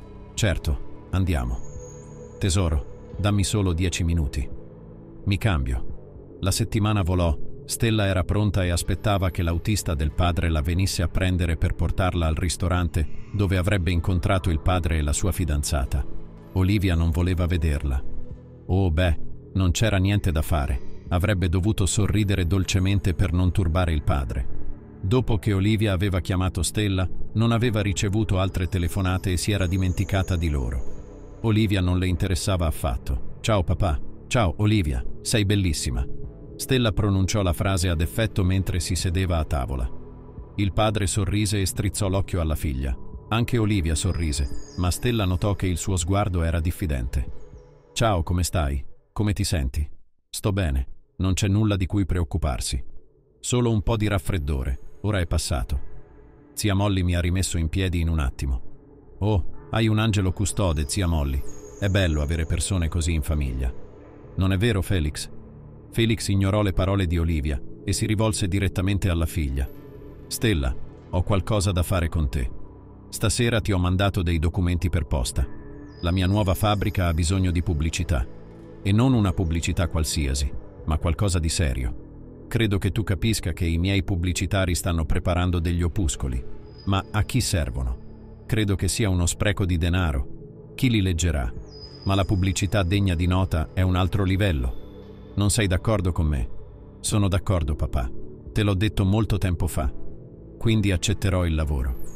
Certo, andiamo. Tesoro, dammi solo 10 minuti. Mi cambio. La settimana volò. Stella era pronta e aspettava che l'autista del padre la venisse a prendere per portarla al ristorante dove avrebbe incontrato il padre e la sua fidanzata. Olivia non voleva vederla. Oh beh, non c'era niente da fare. Avrebbe dovuto sorridere dolcemente per non turbare il padre. Dopo che Olivia aveva chiamato Stella, non aveva ricevuto altre telefonate e si era dimenticata di loro. Olivia non le interessava affatto. Ciao papà. Ciao Olivia, sei bellissima. Stella pronunciò la frase ad effetto mentre si sedeva a tavola. Il padre sorrise e strizzò l'occhio alla figlia. Anche Olivia sorrise, ma Stella notò che il suo sguardo era diffidente. Ciao, come stai? Come ti senti? Sto bene, non c'è nulla di cui preoccuparsi. Solo un po' di raffreddore, ora è passato. Zia Molly mi ha rimesso in piedi in un attimo. Oh, hai un angelo custode, zia Molly. È bello avere persone così in famiglia. Non è vero, Felix? Felix ignorò le parole di Olivia e si rivolse direttamente alla figlia. Stella, ho qualcosa da fare con te. Stasera ti ho mandato dei documenti per posta. La mia nuova fabbrica ha bisogno di pubblicità. E non una pubblicità qualsiasi, ma qualcosa di serio. Credo che tu capisca che i miei pubblicitari stanno preparando degli opuscoli. Ma a chi servono? Credo che sia uno spreco di denaro. Chi li leggerà? Ma la pubblicità degna di nota è un altro livello. Non sei d'accordo con me? Sono d'accordo, papà. Te l'ho detto molto tempo fa. Quindi accetterò il lavoro.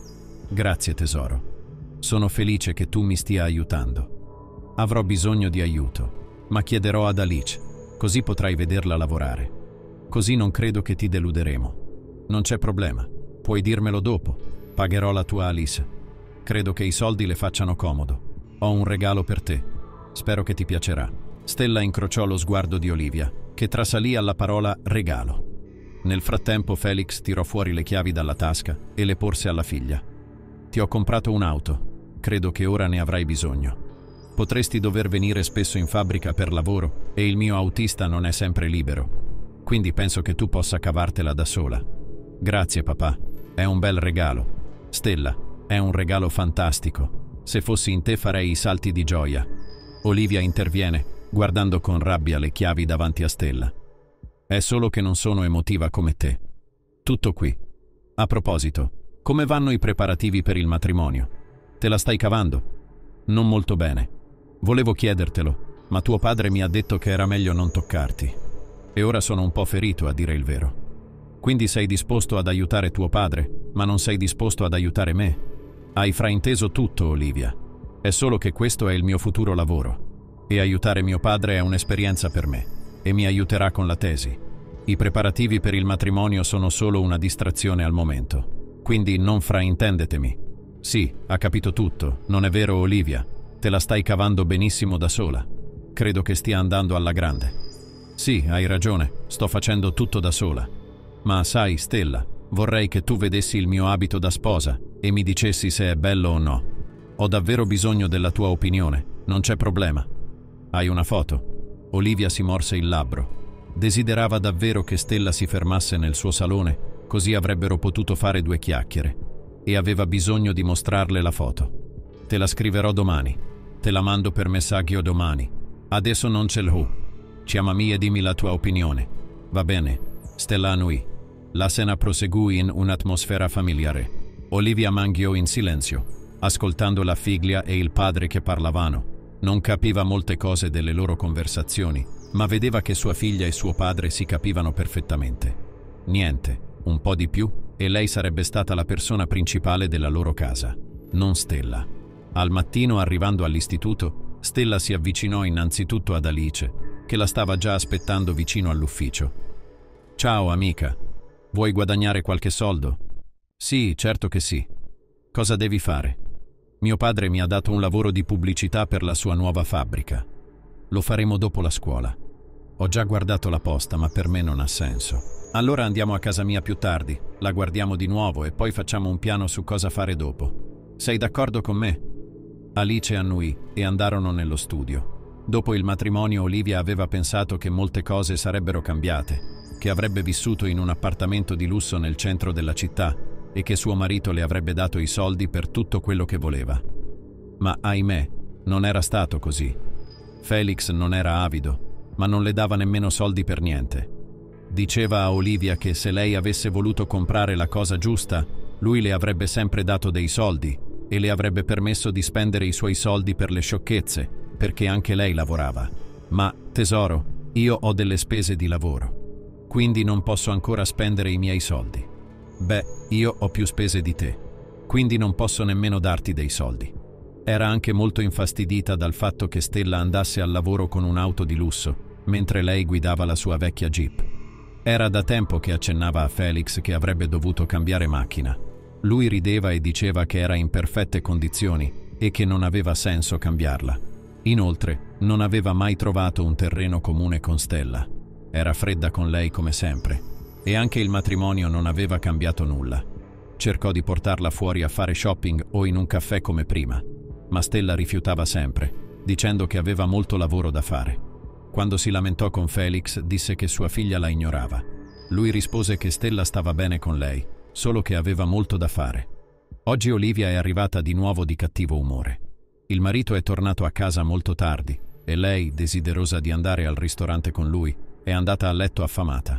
Grazie tesoro. Sono felice che tu mi stia aiutando. Avrò bisogno di aiuto, ma chiederò ad Alice, così potrai vederla lavorare. Così non credo che ti deluderemo. Non c'è problema, puoi dirmelo dopo. Pagherò la tua Alice. Credo che i soldi le facciano comodo. Ho un regalo per te. Spero che ti piacerà. Stella incrociò lo sguardo di Olivia, che trasalì alla parola regalo. Nel frattempo Felix tirò fuori le chiavi dalla tasca e le porse alla figlia. Ti ho comprato un'auto. Credo che ora ne avrai bisogno. Potresti dover venire spesso in fabbrica per lavoro e il mio autista non è sempre libero. Quindi penso che tu possa cavartela da sola. Grazie papà, è un bel regalo. Stella, è un regalo fantastico. Se fossi in te farei i salti di gioia. Olivia interviene, guardando con rabbia le chiavi davanti a Stella. È solo che non sono emotiva come te. Tutto qui. A proposito, come vanno i preparativi per il matrimonio? Te la stai cavando? Non molto bene. Volevo chiedertelo, ma tuo padre mi ha detto che era meglio non toccarti. E ora sono un po' ferito, a dire il vero. Quindi sei disposto ad aiutare tuo padre, ma non sei disposto ad aiutare me? Hai frainteso tutto, Olivia. È solo che questo è il mio futuro lavoro. E aiutare mio padre è un'esperienza per me. E mi aiuterà con la tesi. I preparativi per il matrimonio sono solo una distrazione al momento. Quindi non fraintendetemi. Sì, ha capito tutto, non è vero Olivia? Te la stai cavando benissimo da sola. Credo che stia andando alla grande. Sì, hai ragione, sto facendo tutto da sola. Ma sai, Stella, vorrei che tu vedessi il mio abito da sposa e mi dicessi se è bello o no. Ho davvero bisogno della tua opinione, non c'è problema. Hai una foto? Olivia si morse il labbro. Desiderava davvero che Stella si fermasse nel suo salone, così avrebbero potuto fare due chiacchiere. E aveva bisogno di mostrarle la foto. Te la scriverò domani. Te la mando per messaggio domani. Adesso non ce l'ho. Chiamami e dimmi la tua opinione. Va bene. Stella annui. La cena proseguì in un'atmosfera familiare. Olivia mangiò in silenzio, ascoltando la figlia e il padre che parlavano. Non capiva molte cose delle loro conversazioni, ma vedeva che sua figlia e suo padre si capivano perfettamente. Niente, un po' di più, e lei sarebbe stata la persona principale della loro casa, non Stella. Al mattino, arrivando all'istituto, Stella si avvicinò innanzitutto ad Alice, che la stava già aspettando vicino all'ufficio. «Ciao, amica. Vuoi guadagnare qualche soldo?» «Sì, certo che sì. Cosa devi fare?» «Mio padre mi ha dato un lavoro di pubblicità per la sua nuova fabbrica. Lo faremo dopo la scuola. Ho già guardato la posta, ma per me non ha senso. Allora andiamo a casa mia più tardi, la guardiamo di nuovo e poi facciamo un piano su cosa fare dopo. Sei d'accordo con me?» Alice annuì e andarono nello studio. Dopo il matrimonio Olivia aveva pensato che molte cose sarebbero cambiate, che avrebbe vissuto in un appartamento di lusso nel centro della città e che suo marito le avrebbe dato i soldi per tutto quello che voleva. Ma ahimè, non era stato così. Felix non era avido, ma non le dava nemmeno soldi per niente. Diceva a Olivia che se lei avesse voluto comprare la cosa giusta, lui le avrebbe sempre dato dei soldi e le avrebbe permesso di spendere i suoi soldi per le sciocchezze, perché anche lei lavorava. Ma, tesoro, io ho delle spese di lavoro, quindi non posso ancora spendere i miei soldi. Beh, io ho più spese di te, quindi non posso nemmeno darti dei soldi. Era anche molto infastidita dal fatto che Stella andasse al lavoro con un'auto di lusso, mentre lei guidava la sua vecchia Jeep. Era da tempo che accennava a Felix che avrebbe dovuto cambiare macchina. Lui rideva e diceva che era in perfette condizioni e che non aveva senso cambiarla. Inoltre, non aveva mai trovato un terreno comune con Stella. Era fredda con lei come sempre. E anche il matrimonio non aveva cambiato nulla. Cercò di portarla fuori a fare shopping o in un caffè come prima, ma Stella rifiutava sempre, dicendo che aveva molto lavoro da fare. Quando si lamentò con Felix, disse che sua figlia la ignorava. Lui rispose che Stella stava bene con lei, solo che aveva molto da fare. Oggi Olivia è arrivata di nuovo di cattivo umore. Il marito è tornato a casa molto tardi e lei, desiderosa di andare al ristorante con lui, è andata a letto affamata.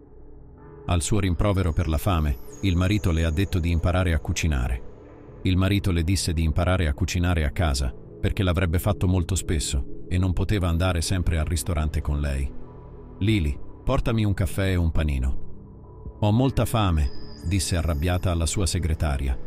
Al suo rimprovero per la fame, il marito le ha detto di imparare a cucinare. Il marito le disse di imparare a cucinare a casa, perché l'avrebbe fatto molto spesso e non poteva andare sempre al ristorante con lei. «Lily, portami un caffè e un panino». «Ho molta fame», disse arrabbiata alla sua segretaria.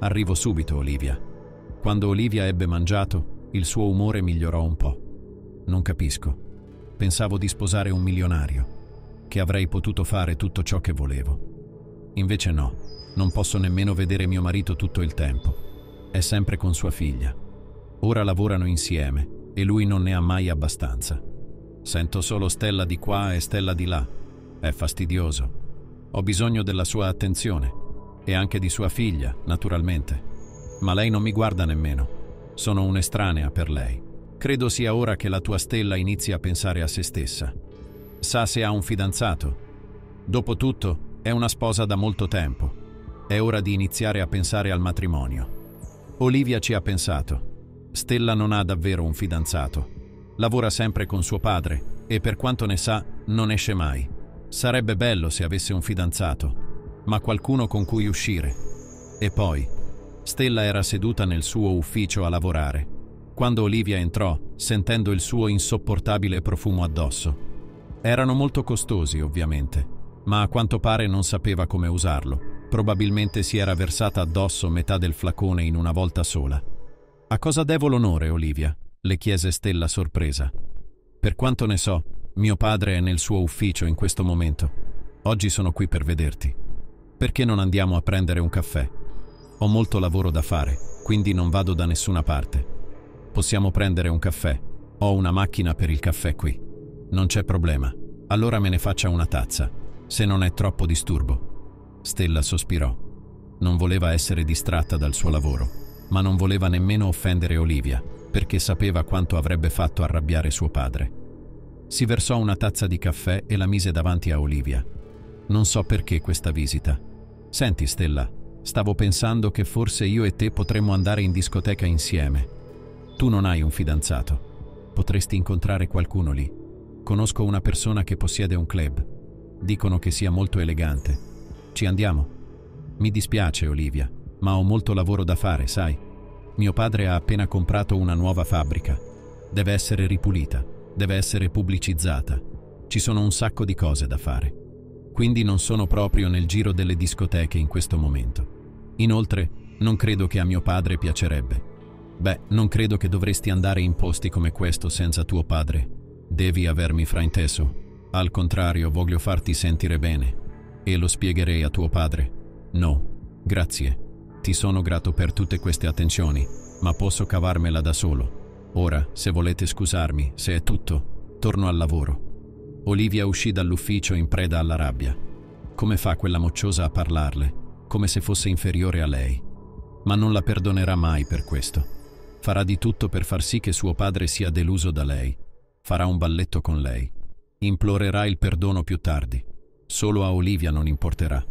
Arrivo subito, Olivia. Quando Olivia ebbe mangiato, il suo umore migliorò un po'. Non capisco. Pensavo di sposare un milionario, che avrei potuto fare tutto ciò che volevo. Invece no, non posso nemmeno vedere mio marito tutto il tempo. È sempre con sua figlia. Ora lavorano insieme e lui non ne ha mai abbastanza. Sento solo Stella di qua e Stella di là. È fastidioso. Ho bisogno della sua attenzione e anche di sua figlia, naturalmente. Ma lei non mi guarda nemmeno. Sono un'estranea per lei. Credo sia ora che la tua Stella inizi a pensare a se stessa. Sa se ha un fidanzato. Dopotutto, è una sposa da molto tempo. È ora di iniziare a pensare al matrimonio. Olivia ci ha pensato. Stella non ha davvero un fidanzato. Lavora sempre con suo padre e per quanto ne sa, non esce mai. Sarebbe bello se avesse un fidanzato, ma qualcuno con cui uscire. E poi, Stella era seduta nel suo ufficio a lavorare, quando Olivia entrò, sentendo il suo insopportabile profumo addosso. Erano molto costosi, ovviamente, ma a quanto pare non sapeva come usarlo. Probabilmente si era versata addosso metà del flacone in una volta sola. «A cosa devo l'onore, Olivia?» le chiese Stella sorpresa. «Per quanto ne so, mio padre è nel suo ufficio in questo momento. Oggi sono qui per vederti. Perché non andiamo a prendere un caffè? Ho molto lavoro da fare, quindi non vado da nessuna parte. Possiamo prendere un caffè. Ho una macchina per il caffè qui. Non c'è problema. Allora me ne faccia una tazza, se non è troppo disturbo». Stella sospirò. Non voleva essere distratta dal suo lavoro, ma non voleva nemmeno offendere Olivia, perché sapeva quanto avrebbe fatto arrabbiare suo padre. Si versò una tazza di caffè e la mise davanti a Olivia. «Non so perché questa visita. Senti, Stella, stavo pensando che forse io e te potremmo andare in discoteca insieme. Tu non hai un fidanzato. Potresti incontrare qualcuno lì. Conosco una persona che possiede un club. Dicono che sia molto elegante. Ci andiamo?» «Mi dispiace, Olivia, ma ho molto lavoro da fare, sai. Mio padre ha appena comprato una nuova fabbrica. Deve essere ripulita. Deve essere pubblicizzata. Ci sono un sacco di cose da fare. Quindi non sono proprio nel giro delle discoteche in questo momento. Inoltre, non credo che a mio padre piacerebbe. Beh, non credo che dovresti andare in posti come questo senza tuo padre. Devi avermi frainteso. Al contrario, voglio farti sentire bene. E lo spiegherei a tuo padre. No, grazie. Ti sono grato per tutte queste attenzioni, ma posso cavarmela da solo. Ora, se volete scusarmi, se è tutto, torno al lavoro». Olivia uscì dall'ufficio in preda alla rabbia. Come fa quella mocciosa a parlarle, come se fosse inferiore a lei? Ma non la perdonerà mai per questo. Farà di tutto per far sì che suo padre sia deluso da lei. Farà un balletto con lei. Implorerà il perdono più tardi. Solo a Olivia non importerà.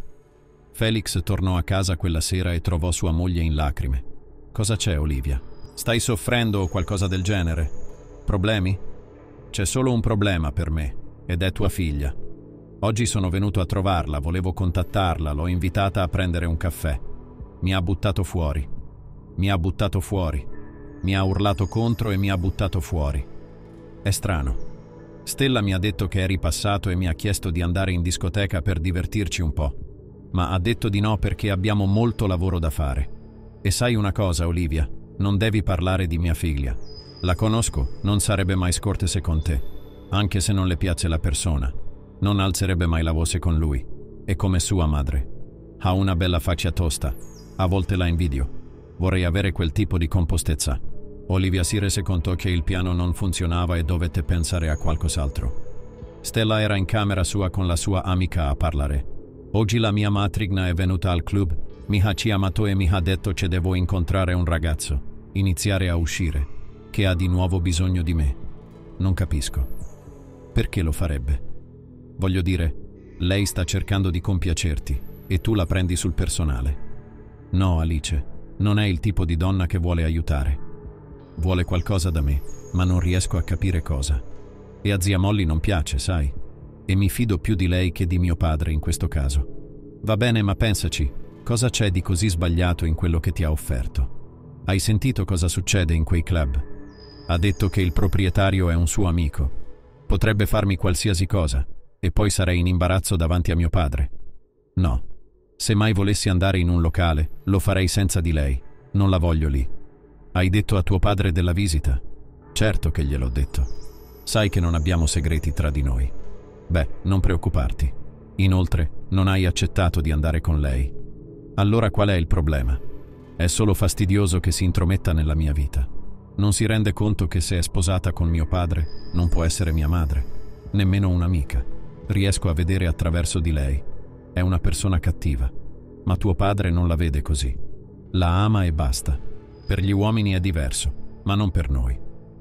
Felix tornò a casa quella sera e trovò sua moglie in lacrime. «Cosa c'è, Olivia? Stai soffrendo o qualcosa del genere? Problemi?» «C'è solo un problema per me, ed è tua figlia. Oggi sono venuto a trovarla, volevo contattarla, l'ho invitata a prendere un caffè. Mi ha buttato fuori. Mi ha buttato fuori. Mi ha urlato contro e mi ha buttato fuori. È strano. Stella mi ha detto che è ripassato e mi ha chiesto di andare in discoteca per divertirci un po'. Ma ha detto di no perché abbiamo molto lavoro da fare. E sai una cosa, Olivia? Non devi parlare di mia figlia. La conosco, non sarebbe mai scortese con te. Anche se non le piace la persona. Non alzerebbe mai la voce con lui. È come sua madre. Ha una bella faccia tosta. A volte la invidio. Vorrei avere quel tipo di compostezza. Olivia si rese conto che il piano non funzionava e dovette pensare a qualcos'altro. Stella era in camera sua con la sua amica a parlare. Oggi la mia matrigna è venuta al club. Mi ha chiamato e mi ha detto che devo incontrare un ragazzo, iniziare a uscire, che ha di nuovo bisogno di me. Non capisco. Perché lo farebbe? Voglio dire, lei sta cercando di compiacerti e tu la prendi sul personale. No, Alice, non è il tipo di donna che vuole aiutare. Vuole qualcosa da me, ma non riesco a capire cosa. E a zia Molly non piace, sai? E mi fido più di lei che di mio padre in questo caso. Va bene, ma pensaci, cosa c'è di così sbagliato in quello che ti ha offerto? Hai sentito cosa succede in quei club? Ha detto che il proprietario è un suo amico. Potrebbe farmi qualsiasi cosa, e poi sarei in imbarazzo davanti a mio padre. No. Se mai volessi andare in un locale, lo farei senza di lei. Non la voglio lì. Hai detto a tuo padre della visita? Certo che gliel'ho detto. Sai che non abbiamo segreti tra di noi. Beh, non preoccuparti. Inoltre, non hai accettato di andare con lei. Allora qual è il problema? È solo fastidioso che si intrometta nella mia vita. Non si rende conto che se è sposata con mio padre, non può essere mia madre, nemmeno un'amica. Riesco a vedere attraverso di lei. È una persona cattiva, ma tuo padre non la vede così. La ama e basta. Per gli uomini è diverso, ma non per noi.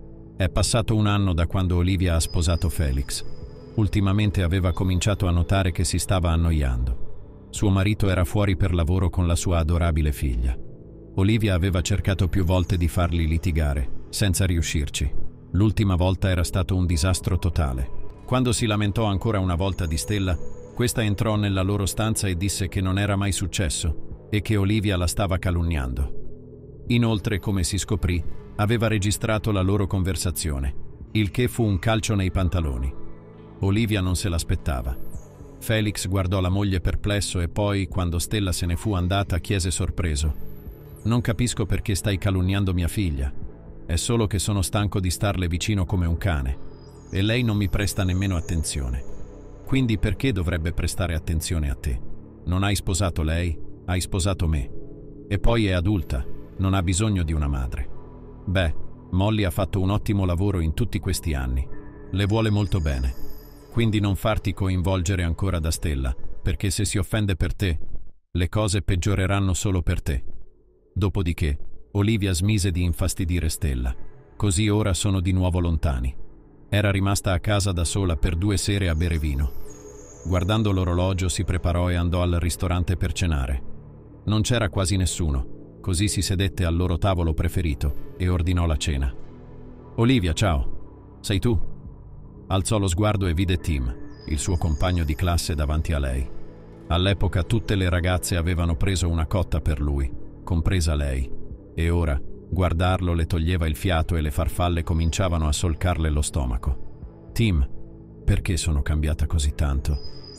È passato un anno da quando Olivia ha sposato Felix. Ultimamente aveva cominciato a notare che si stava annoiando. Suo marito era fuori per lavoro con la sua adorabile figlia. Olivia aveva cercato più volte di farli litigare, senza riuscirci. L'ultima volta era stato un disastro totale. Quando si lamentò ancora una volta di Stella, questa entrò nella loro stanza e disse che non era mai successo e che Olivia la stava calunniando. Inoltre, come si scoprì, aveva registrato la loro conversazione, il che fu un calcio nei pantaloni. Olivia non se l'aspettava. Felix guardò la moglie perplesso e poi, quando Stella se ne fu andata, chiese sorpreso: «Non capisco perché stai calunniando mia figlia. È solo che sono stanco di starle vicino come un cane. E lei non mi presta nemmeno attenzione. Quindi perché dovrebbe prestare attenzione a te? Non hai sposato lei, hai sposato me. E poi è adulta, non ha bisogno di una madre». Beh, Molly ha fatto un ottimo lavoro in tutti questi anni. Le vuole molto bene. Quindi non farti coinvolgere ancora da Stella, perché se si offende per te, le cose peggioreranno solo per te. Dopodiché, Olivia smise di infastidire Stella. Così ora sono di nuovo lontani. Era rimasta a casa da sola per 2 sere a bere vino. Guardando l'orologio si preparò e andò al ristorante per cenare. Non c'era quasi nessuno, così si sedette al loro tavolo preferito e ordinò la cena. «Olivia, ciao. Sei tu?» Alzò lo sguardo e vide Tim, il suo compagno di classe, davanti a lei. All'epoca tutte le ragazze avevano preso una cotta per lui, compresa lei, e ora guardarlo le toglieva il fiato e le farfalle cominciavano a solcarle lo stomaco. «Tim, perché sono cambiata così tanto?»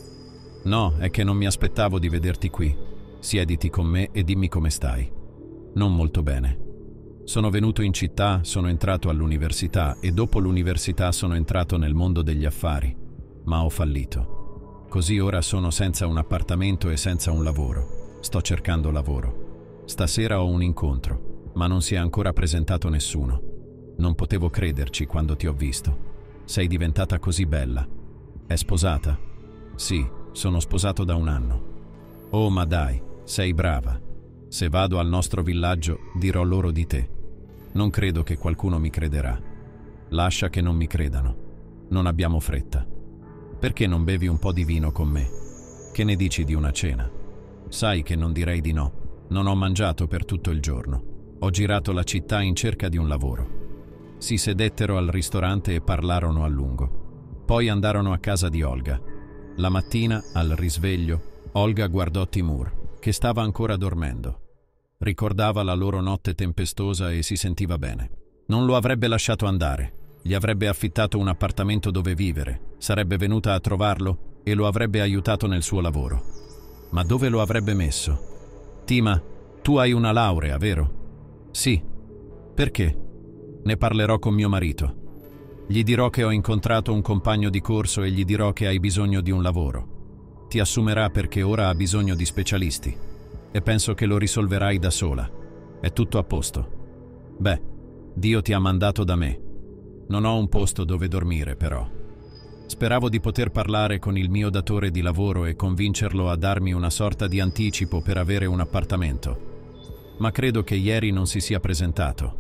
«No, è che non mi aspettavo di vederti qui. Siediti con me e dimmi come stai». «Non molto bene. Sono venuto in città, sono entrato all'università e dopo l'università sono entrato nel mondo degli affari, ma ho fallito. Così ora sono senza un appartamento e senza un lavoro. Sto cercando lavoro. Stasera ho un incontro, ma non si è ancora presentato nessuno. Non potevo crederci quando ti ho visto. Sei diventata così bella. È sposata?» «Sì, sono sposato da 1 anno». «Oh, ma dai, sei brava. Se vado al nostro villaggio, dirò loro di te. Non credo che qualcuno mi crederà. Lascia che non mi credano. Non abbiamo fretta. Perché non bevi un po' di vino con me? Che ne dici di una cena? Sai che non direi di no. Non ho mangiato per tutto il giorno. Ho girato la città in cerca di un lavoro». Si sedettero al ristorante e parlarono a lungo. Poi andarono a casa di Olga. La mattina, al risveglio, Olga guardò Timur, che stava ancora dormendo. Ricordava la loro notte tempestosa e si sentiva bene. Non lo avrebbe lasciato andare. Gli avrebbe affittato un appartamento dove vivere, sarebbe venuta a trovarlo e lo avrebbe aiutato nel suo lavoro. Ma dove lo avrebbe messo? «Tima, tu hai una laurea, vero?» «Sì». «Perché?» «Ne parlerò con mio marito. Gli dirò che ho incontrato un compagno di corso e gli dirò che hai bisogno di un lavoro. Ti assumerà perché ora ha bisogno di specialisti. E penso che lo risolverai da sola. È tutto a posto. Beh, Dio ti ha mandato da me. Non ho un posto dove dormire, però. Speravo di poter parlare con il mio datore di lavoro e convincerlo a darmi una sorta di anticipo per avere un appartamento. Ma credo che ieri non si sia presentato.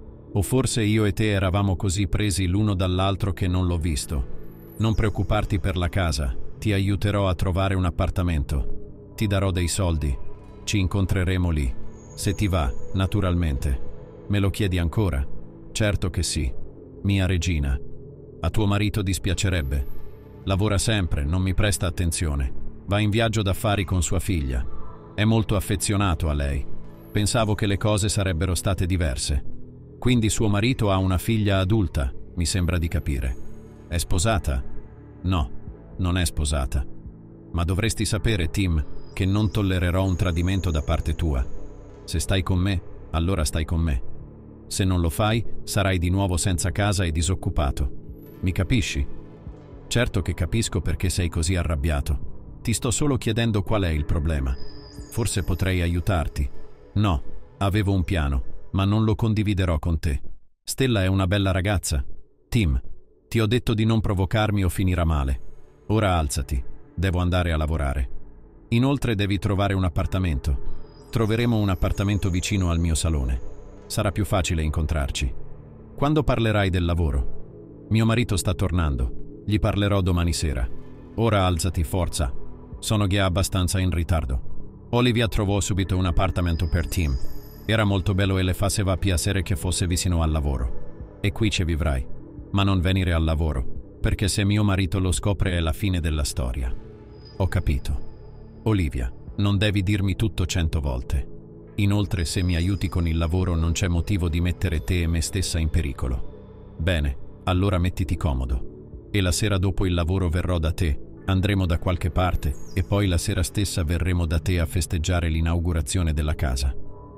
O forse io e te eravamo così presi l'uno dall'altro che non l'ho visto. Non preoccuparti per la casa, ti aiuterò a trovare un appartamento. Ti darò dei soldi. Ci incontreremo lì. Se ti va, naturalmente. Me lo chiedi ancora? Certo che sì. Mia regina. A tuo marito dispiacerebbe. Lavora sempre, non mi presta attenzione. Va in viaggio d'affari con sua figlia. È molto affezionato a lei. Pensavo che le cose sarebbero state diverse. Quindi suo marito ha una figlia adulta, mi sembra di capire. È sposata? No, non è sposata. Ma dovresti sapere, Tim, che non tollererò un tradimento da parte tua. Se stai con me, allora stai con me. Se non lo fai, sarai di nuovo senza casa e disoccupato. Mi capisci? Certo che capisco perché sei così arrabbiato. Ti sto solo chiedendo qual è il problema. Forse potrei aiutarti. No, avevo un piano, ma non lo condividerò con te. Stella è una bella ragazza. Tim, ti ho detto di non provocarmi o finirà male. Ora alzati, devo andare a lavorare. Inoltre devi trovare un appartamento. Troveremo un appartamento vicino al mio salone. Sarà più facile incontrarci. Quando parlerai del lavoro? Mio marito sta tornando. Gli parlerò domani sera. Ora alzati, forza. Sono già abbastanza in ritardo. Olivia trovò subito un appartamento per Tim. Era molto bello e le faceva piacere che fosse vicino al lavoro. E qui ci vivrai. Ma non venire al lavoro, perché se mio marito lo scopre è la fine della storia. Ho capito. Olivia, non devi dirmi tutto 100 volte. Inoltre, se mi aiuti con il lavoro non c'è motivo di mettere te e me stessa in pericolo. Bene, allora mettiti comodo. E la sera dopo il lavoro verrò da te, andremo da qualche parte e poi la sera stessa verremo da te a festeggiare l'inaugurazione della casa.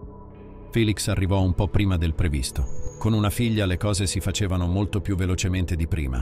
Felix arrivò un po' prima del previsto. Con una figlia le cose si facevano molto più velocemente di prima.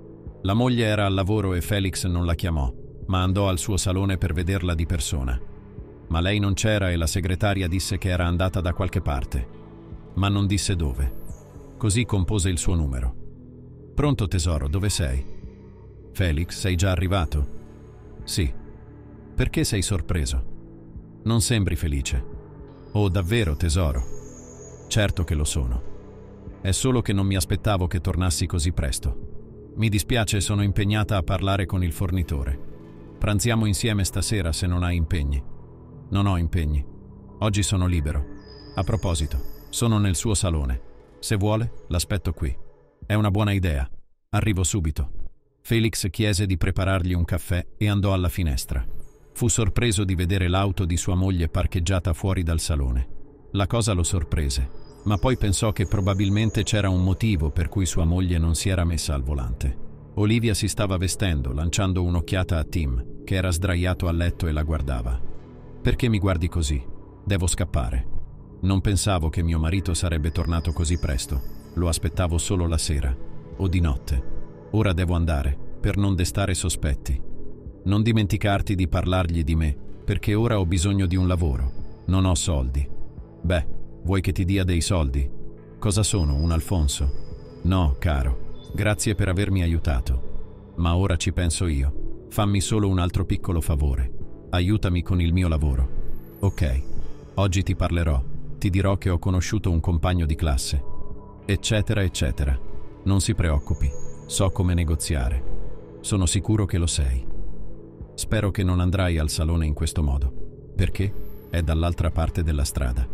La moglie era al lavoro e Felix non la chiamò, ma andò al suo salone per vederla di persona. Ma lei non c'era e la segretaria disse che era andata da qualche parte, ma non disse dove. Così compose il suo numero. «Pronto tesoro, dove sei?» «Felix, sei già arrivato?» «Sì». «Perché sei sorpreso?» «Non sembri felice». «Oh, davvero, tesoro?» «Certo che lo sono. È solo che non mi aspettavo che tornassi così presto. Mi dispiace, sono impegnata a parlare con il fornitore. Pranziamo insieme stasera se non hai impegni». «Non ho impegni. Oggi sono libero. A proposito, sono nel suo salone. Se vuole, l'aspetto qui». «È una buona idea. Arrivo subito». Felix chiese di preparargli un caffè e andò alla finestra. Fu sorpreso di vedere l'auto di sua moglie parcheggiata fuori dal salone. La cosa lo sorprese, ma poi pensò che probabilmente c'era un motivo per cui sua moglie non si era messa al volante. Olivia si stava vestendo, lanciando un'occhiata a Tim, che era sdraiato a letto e la guardava. «Perché mi guardi così? Devo scappare. Non pensavo che mio marito sarebbe tornato così presto. Lo aspettavo solo la sera, o di notte. Ora devo andare, per non destare sospetti. Non dimenticarti di parlargli di me, perché ora ho bisogno di un lavoro. Non ho soldi». «Beh, vuoi che ti dia dei soldi? Cosa sono, un Alfonso?» «No, caro. Grazie per avermi aiutato. Ma ora ci penso io. Fammi solo un altro piccolo favore. Aiutami con il mio lavoro. Ok, oggi ti parlerò. Ti dirò che ho conosciuto un compagno di classe. Eccetera, eccetera. Non si preoccupi. So come negoziare. Sono sicuro che lo sei. Spero che non andrai al salone in questo modo. Perché? È dall'altra parte della strada».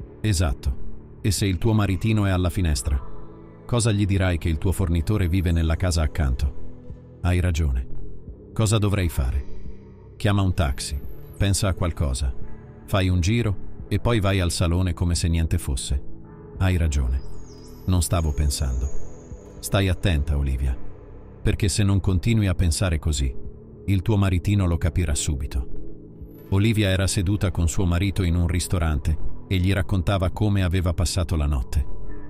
«Esatto. E se il tuo maritino è alla finestra? Cosa gli dirai che il tuo fornitore vive nella casa accanto?» «Hai ragione. Cosa dovrei fare?» «Chiama un taxi. Pensa a qualcosa. Fai un giro e poi vai al salone come se niente fosse». «Hai ragione. Non stavo pensando». «Stai attenta, Olivia. Perché se non continui a pensare così, il tuo maritino lo capirà subito». Olivia era seduta con suo marito in un ristorante e gli raccontava come aveva passato la notte.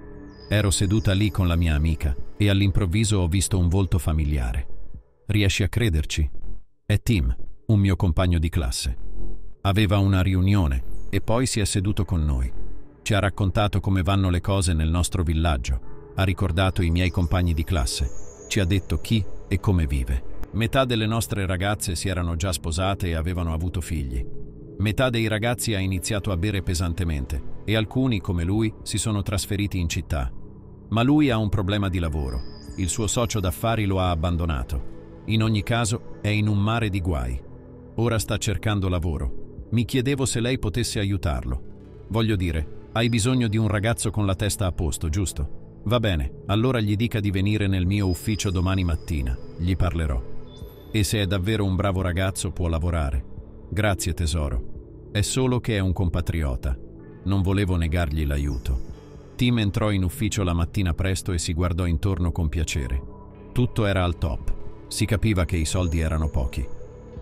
«Ero seduta lì con la mia amica e all'improvviso ho visto un volto familiare. Riesci a crederci? È Tim, un mio compagno di classe. Aveva una riunione e poi si è seduto con noi. Ci ha raccontato come vanno le cose nel nostro villaggio, ha ricordato i miei compagni di classe, ci ha detto chi e come vive. Metà delle nostre ragazze si erano già sposate e avevano avuto figli. Metà dei ragazzi ha iniziato a bere pesantemente e alcuni, come lui, si sono trasferiti in città. Ma lui ha un problema di lavoro. Il suo socio d'affari lo ha abbandonato. In ogni caso, è in un mare di guai. Ora sta cercando lavoro. Mi chiedevo se lei potesse aiutarlo. Voglio dire, hai bisogno di un ragazzo con la testa a posto, giusto? Va bene, allora gli dica di venire nel mio ufficio domani mattina. Gli parlerò. E se è davvero un bravo ragazzo può lavorare. Grazie tesoro. È solo che è un compatriota. Non volevo negargli l'aiuto». Tim entrò in ufficio la mattina presto e si guardò intorno con piacere. Tutto era al top. Si capiva che i soldi erano pochi.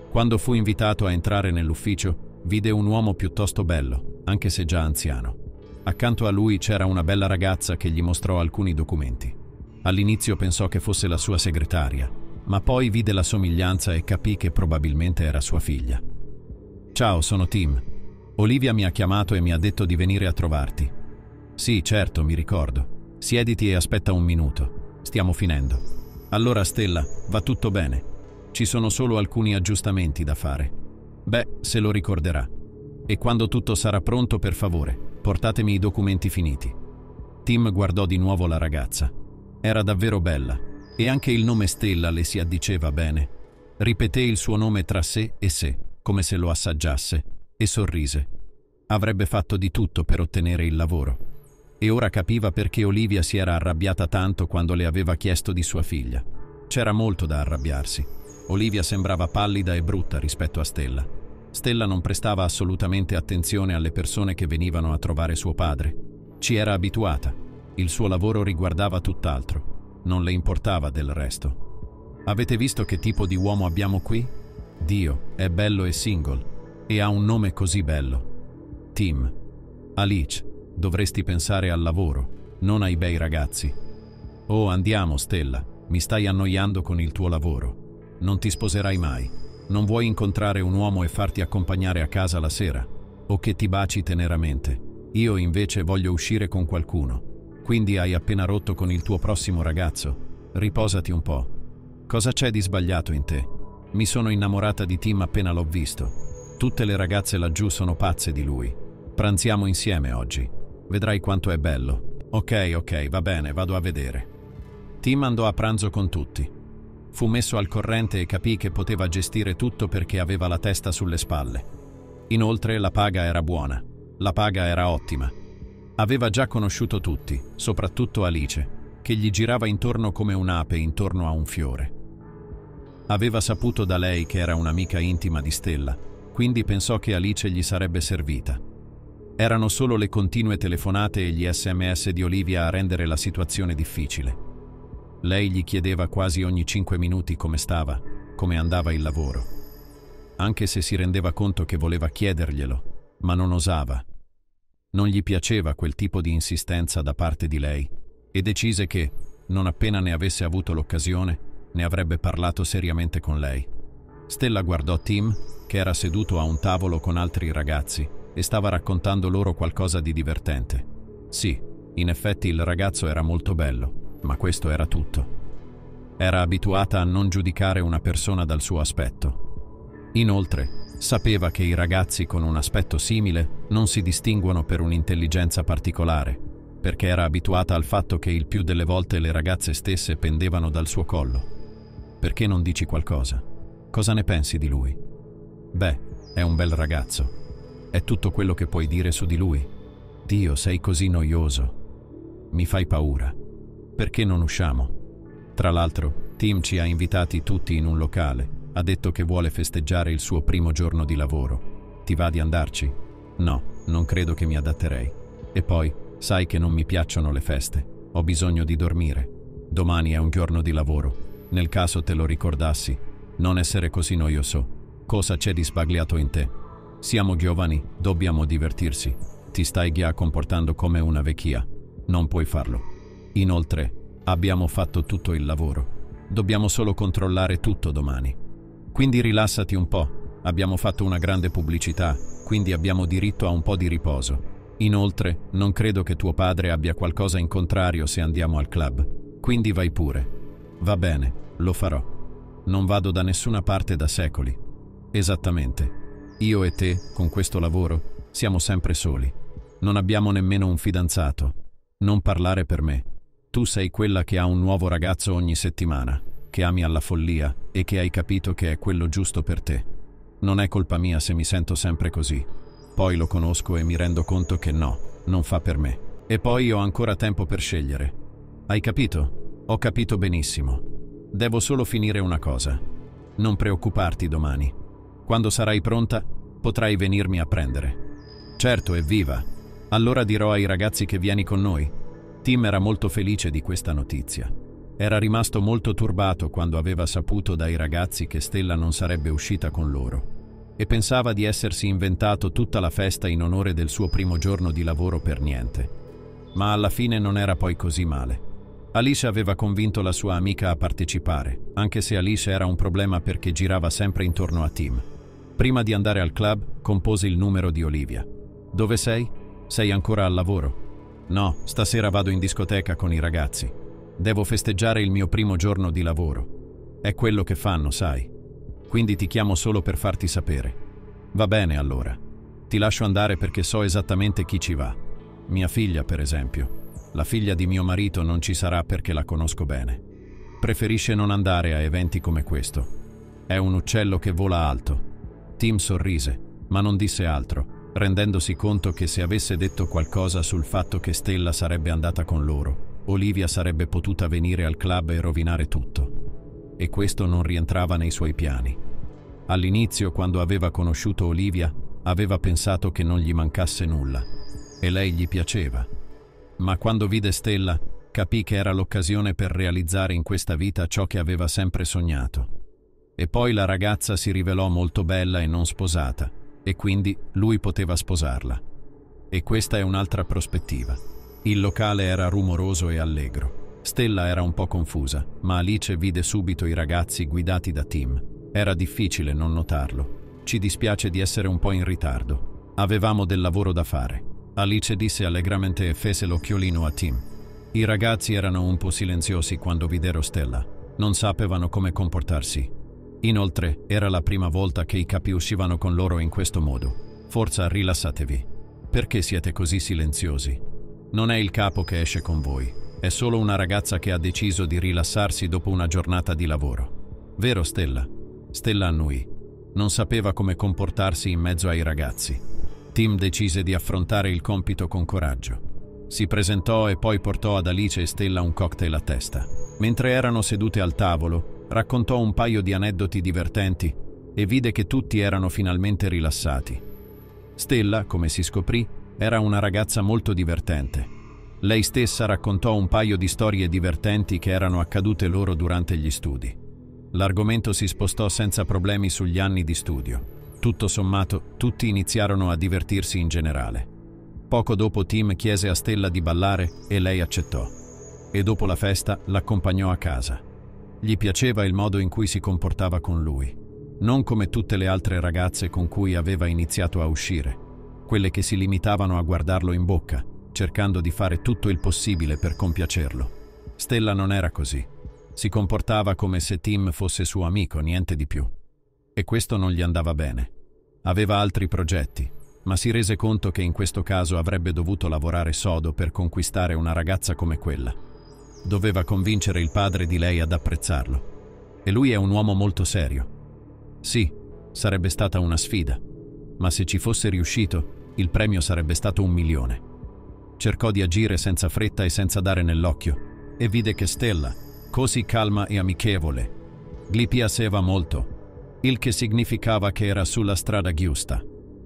Quando fu invitato a entrare nell'ufficio, vide un uomo piuttosto bello, anche se già anziano. Accanto a lui c'era una bella ragazza che gli mostrò alcuni documenti. All'inizio pensò che fosse la sua segretaria, ma poi vide la somiglianza e capì che probabilmente era sua figlia. «Ciao, sono Tim. Olivia mi ha chiamato e mi ha detto di venire a trovarti». «Sì, certo, mi ricordo. Siediti e aspetta un minuto. Stiamo finendo». «Allora, Stella, va tutto bene. Ci sono solo alcuni aggiustamenti da fare». «Beh, se lo ricorderà. E quando tutto sarà pronto, per favore, portatemi i documenti finiti». Tim guardò di nuovo la ragazza. Era davvero bella, e anche il nome Stella le si addiceva bene. Ripeté il suo nome tra sé e sé, come se lo assaggiasse, e sorrise. Avrebbe fatto di tutto per ottenere il lavoro. E ora capiva perché Olivia si era arrabbiata tanto quando le aveva chiesto di sua figlia. C'era molto da arrabbiarsi. Olivia sembrava pallida e brutta rispetto a Stella. Stella non prestava assolutamente attenzione alle persone che venivano a trovare suo padre. Ci era abituata. Il suo lavoro riguardava tutt'altro. Non le importava del resto. «Avete visto che tipo di uomo abbiamo qui? Dio, è bello e single. E ha un nome così bello. Tim. Alice, dovresti pensare al lavoro, non ai bei ragazzi». «Oh, andiamo, Stella. Mi stai annoiando con il tuo lavoro. Non ti sposerai mai. Non vuoi incontrare un uomo e farti accompagnare a casa la sera? O che ti baci teneramente? Io invece voglio uscire con qualcuno. Quindi hai appena rotto con il tuo prossimo ragazzo? Riposati un po'. Cosa c'è di sbagliato in te? Mi sono innamorata di Tim appena l'ho visto. Tutte le ragazze laggiù sono pazze di lui. Pranziamo insieme oggi. Vedrai quanto è bello». Ok, va bene, vado a vedere». Tim andò a pranzo con tutti. Fu messo al corrente e capì che poteva gestire tutto perché aveva la testa sulle spalle. Inoltre la paga era buona. La paga era ottima. Aveva già conosciuto tutti, soprattutto Alice, che gli girava intorno come un'ape intorno a un fiore. Aveva saputo da lei che era un'amica intima di Stella, quindi pensò che Alice gli sarebbe servita. Erano solo le continue telefonate e gli SMS di Olivia a rendere la situazione difficile. Lei gli chiedeva quasi ogni 5 minuti come stava, come andava il lavoro. Anche se si rendeva conto che voleva chiederglielo, ma non osava. Non gli piaceva quel tipo di insistenza da parte di lei e decise che, non appena ne avesse avuto l'occasione, ne avrebbe parlato seriamente con lei. Stella guardò Tim, che era seduto a un tavolo con altri ragazzi e stava raccontando loro qualcosa di divertente. Sì, in effetti il ragazzo era molto bello, ma questo era tutto. Era abituata a non giudicare una persona dal suo aspetto. Inoltre, sapeva che i ragazzi con un aspetto simile non si distinguono per un'intelligenza particolare, perché era abituata al fatto che il più delle volte le ragazze stesse pendevano dal suo collo. «Perché non dici qualcosa? Cosa ne pensi di lui?» «Beh, è un bel ragazzo. È tutto quello che puoi dire su di lui?» «Dio, sei così noioso. Mi fai paura. Perché non usciamo?» Tra l'altro, Tim ci ha invitati tutti in un locale. Ha detto che vuole festeggiare il suo primo giorno di lavoro. Ti va di andarci? No, non credo che mi adatterei. E poi, sai che non mi piacciono le feste. Ho bisogno di dormire. Domani è un giorno di lavoro. Nel caso te lo ricordassi, non essere così noioso. Cosa c'è di sbagliato in te? Siamo giovani, dobbiamo divertirsi. Ti stai già comportando come una vecchia. Non puoi farlo. Inoltre, abbiamo fatto tutto il lavoro. Dobbiamo solo controllare tutto domani. Quindi rilassati un po'. Abbiamo fatto una grande pubblicità, quindi abbiamo diritto a un po' di riposo. Inoltre, non credo che tuo padre abbia qualcosa in contrario se andiamo al club. Quindi vai pure. Va bene, lo farò. Non vado da nessuna parte da secoli. Esattamente. Io e te, con questo lavoro, siamo sempre soli. Non abbiamo nemmeno un fidanzato. Non parlare per me. Tu sei quella che ha un nuovo ragazzo ogni settimana, che ami alla follia e che hai capito che è quello giusto per te. Non è colpa mia se mi sento sempre così. Poi lo conosco e mi rendo conto che no, non fa per me. E poi ho ancora tempo per scegliere. Hai capito? Ho capito benissimo. Devo solo finire una cosa. Non preoccuparti domani. Quando sarai pronta, potrai venirmi a prendere. Certo, evviva! Allora dirò ai ragazzi che vieni con noi. Tim era molto felice di questa notizia. Era rimasto molto turbato quando aveva saputo dai ragazzi che Stella non sarebbe uscita con loro e pensava di essersi inventato tutta la festa in onore del suo primo giorno di lavoro per niente. Ma alla fine non era poi così male. Alice aveva convinto la sua amica a partecipare, anche se Alice era un problema perché girava sempre intorno a Tim. Prima di andare al club, compose il numero di Olivia. «Dove sei? Sei ancora al lavoro?» «No, stasera vado in discoteca con i ragazzi. Devo festeggiare il mio primo giorno di lavoro. È quello che fanno, sai. Quindi ti chiamo solo per farti sapere». «Va bene, allora. Ti lascio andare perché so esattamente chi ci va. Mia figlia, per esempio. La figlia di mio marito non ci sarà perché la conosco bene. Preferisce non andare a eventi come questo. È un uccello che vola alto». Tim sorrise, ma non disse altro, rendendosi conto che se avesse detto qualcosa sul fatto che Stella sarebbe andata con loro, Olivia sarebbe potuta venire al club e rovinare tutto. E questo non rientrava nei suoi piani. All'inizio, quando aveva conosciuto Olivia, aveva pensato che non gli mancasse nulla. E lei gli piaceva. Ma quando vide Stella, capì che era l'occasione per realizzare in questa vita ciò che aveva sempre sognato. E poi la ragazza si rivelò molto bella e non sposata, e quindi lui poteva sposarla. E questa è un'altra prospettiva. Il locale era rumoroso e allegro. Stella era un po' confusa, ma Alice vide subito i ragazzi guidati da Tim. Era difficile non notarlo. «Ci dispiace di essere un po' in ritardo. Avevamo del lavoro da fare», Alice disse allegramente e fece l'occhiolino a Tim. I ragazzi erano un po' silenziosi quando videro Stella. Non sapevano come comportarsi. Inoltre, era la prima volta che i capi uscivano con loro in questo modo. «Forza, rilassatevi. Perché siete così silenziosi? Non è il capo che esce con voi. È solo una ragazza che ha deciso di rilassarsi dopo una giornata di lavoro. Vero, Stella?» Stella annui. Non sapeva come comportarsi in mezzo ai ragazzi. Tim decise di affrontare il compito con coraggio. Si presentò e poi portò ad Alice e Stella un cocktail a testa. Mentre erano sedute al tavolo, raccontò un paio di aneddoti divertenti e vide che tutti erano finalmente rilassati. Stella, come si scoprì, era una ragazza molto divertente. Lei stessa raccontò un paio di storie divertenti che erano accadute loro durante gli studi. L'argomento si spostò senza problemi sugli anni di studio. Tutto sommato, tutti iniziarono a divertirsi in generale. Poco dopo Tim chiese a Stella di ballare e lei accettò. E dopo la festa l'accompagnò a casa. Gli piaceva il modo in cui si comportava con lui. Non come tutte le altre ragazze con cui aveva iniziato a uscire, quelle che si limitavano a guardarlo in bocca, cercando di fare tutto il possibile per compiacerlo. Stella non era così. Si comportava come se Tim fosse suo amico, niente di più. E questo non gli andava bene. Aveva altri progetti, ma si rese conto che in questo caso avrebbe dovuto lavorare sodo per conquistare una ragazza come quella. Doveva convincere il padre di lei ad apprezzarlo. E lui è un uomo molto serio. Sì, sarebbe stata una sfida, ma se ci fosse riuscito, il premio sarebbe stato 1 milione. Cercò di agire senza fretta e senza dare nell'occhio, e vide che Stella, così calma e amichevole, gli piaceva molto, il che significava che era sulla strada giusta.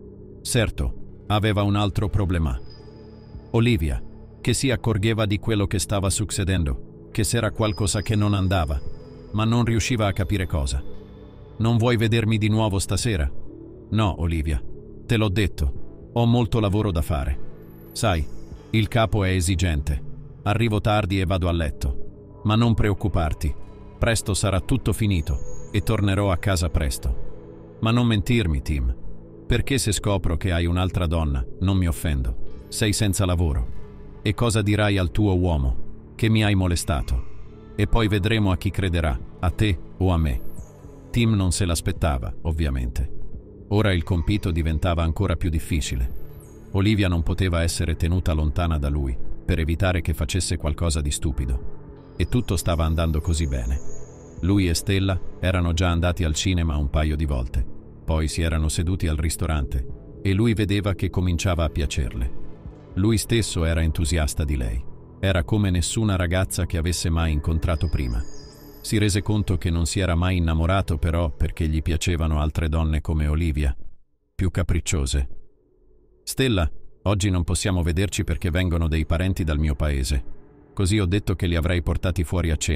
Certo, aveva un altro problema. Olivia, che si accorgeva di quello che stava succedendo, che c'era qualcosa che non andava, ma non riusciva a capire cosa. «Non vuoi vedermi di nuovo stasera?» «No, Olivia, te l'ho detto, ho molto lavoro da fare. Sai, il capo è esigente. Arrivo tardi e vado a letto. Ma non preoccuparti, presto sarà tutto finito e tornerò a casa presto. Ma non mentirmi, Tim, perché se scopro che hai un'altra donna, non mi offendo. Sei senza lavoro. E cosa dirai al tuo uomo? Che mi hai molestato. E poi vedremo a chi crederà, a te o a me». Tim non se l'aspettava, ovviamente. Ora il compito diventava ancora più difficile. Olivia non poteva essere tenuta lontana da lui, per evitare che facesse qualcosa di stupido. E tutto stava andando così bene. Lui e Stella erano già andati al cinema un paio di volte. Poi si erano seduti al ristorante e lui vedeva che cominciava a piacerle. Lui stesso era entusiasta di lei. Era come nessuna ragazza che avesse mai incontrato prima. Si rese conto che non si era mai innamorato però perché gli piacevano altre donne come Olivia, più capricciose. «Stella, oggi non possiamo vederci perché vengono dei parenti dal mio paese. Così ho detto che li avrei portati fuori a cena.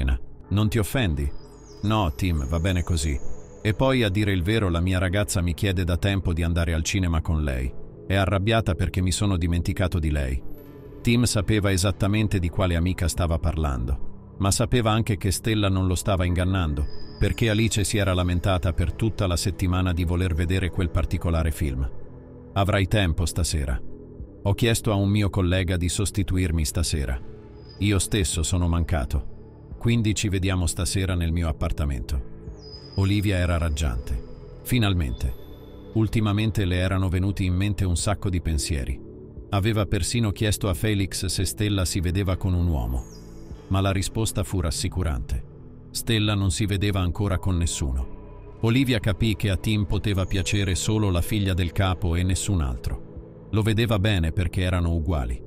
Non ti offendi? No, Tim, va bene così. E poi, a dire il vero, la mia ragazza mi chiede da tempo di andare al cinema con lei. È arrabbiata perché mi sono dimenticato di lei. Tim sapeva esattamente di quale amica stava parlando, ma sapeva anche che Stella non lo stava ingannando, perché Alice si era lamentata per tutta la settimana di voler vedere quel particolare film. Avrai tempo stasera? Ho chiesto a un mio collega di sostituirmi stasera. Io stesso sono mancato. Quindi ci vediamo stasera nel mio appartamento. Olivia era raggiante. Finalmente. Ultimamente le erano venuti in mente un sacco di pensieri. Aveva persino chiesto a Felix se Stella si vedeva con un uomo. Ma la risposta fu rassicurante. Stella non si vedeva ancora con nessuno. Olivia capì che a Tim poteva piacere solo la figlia del capo e nessun altro. Lo vedeva bene perché erano uguali.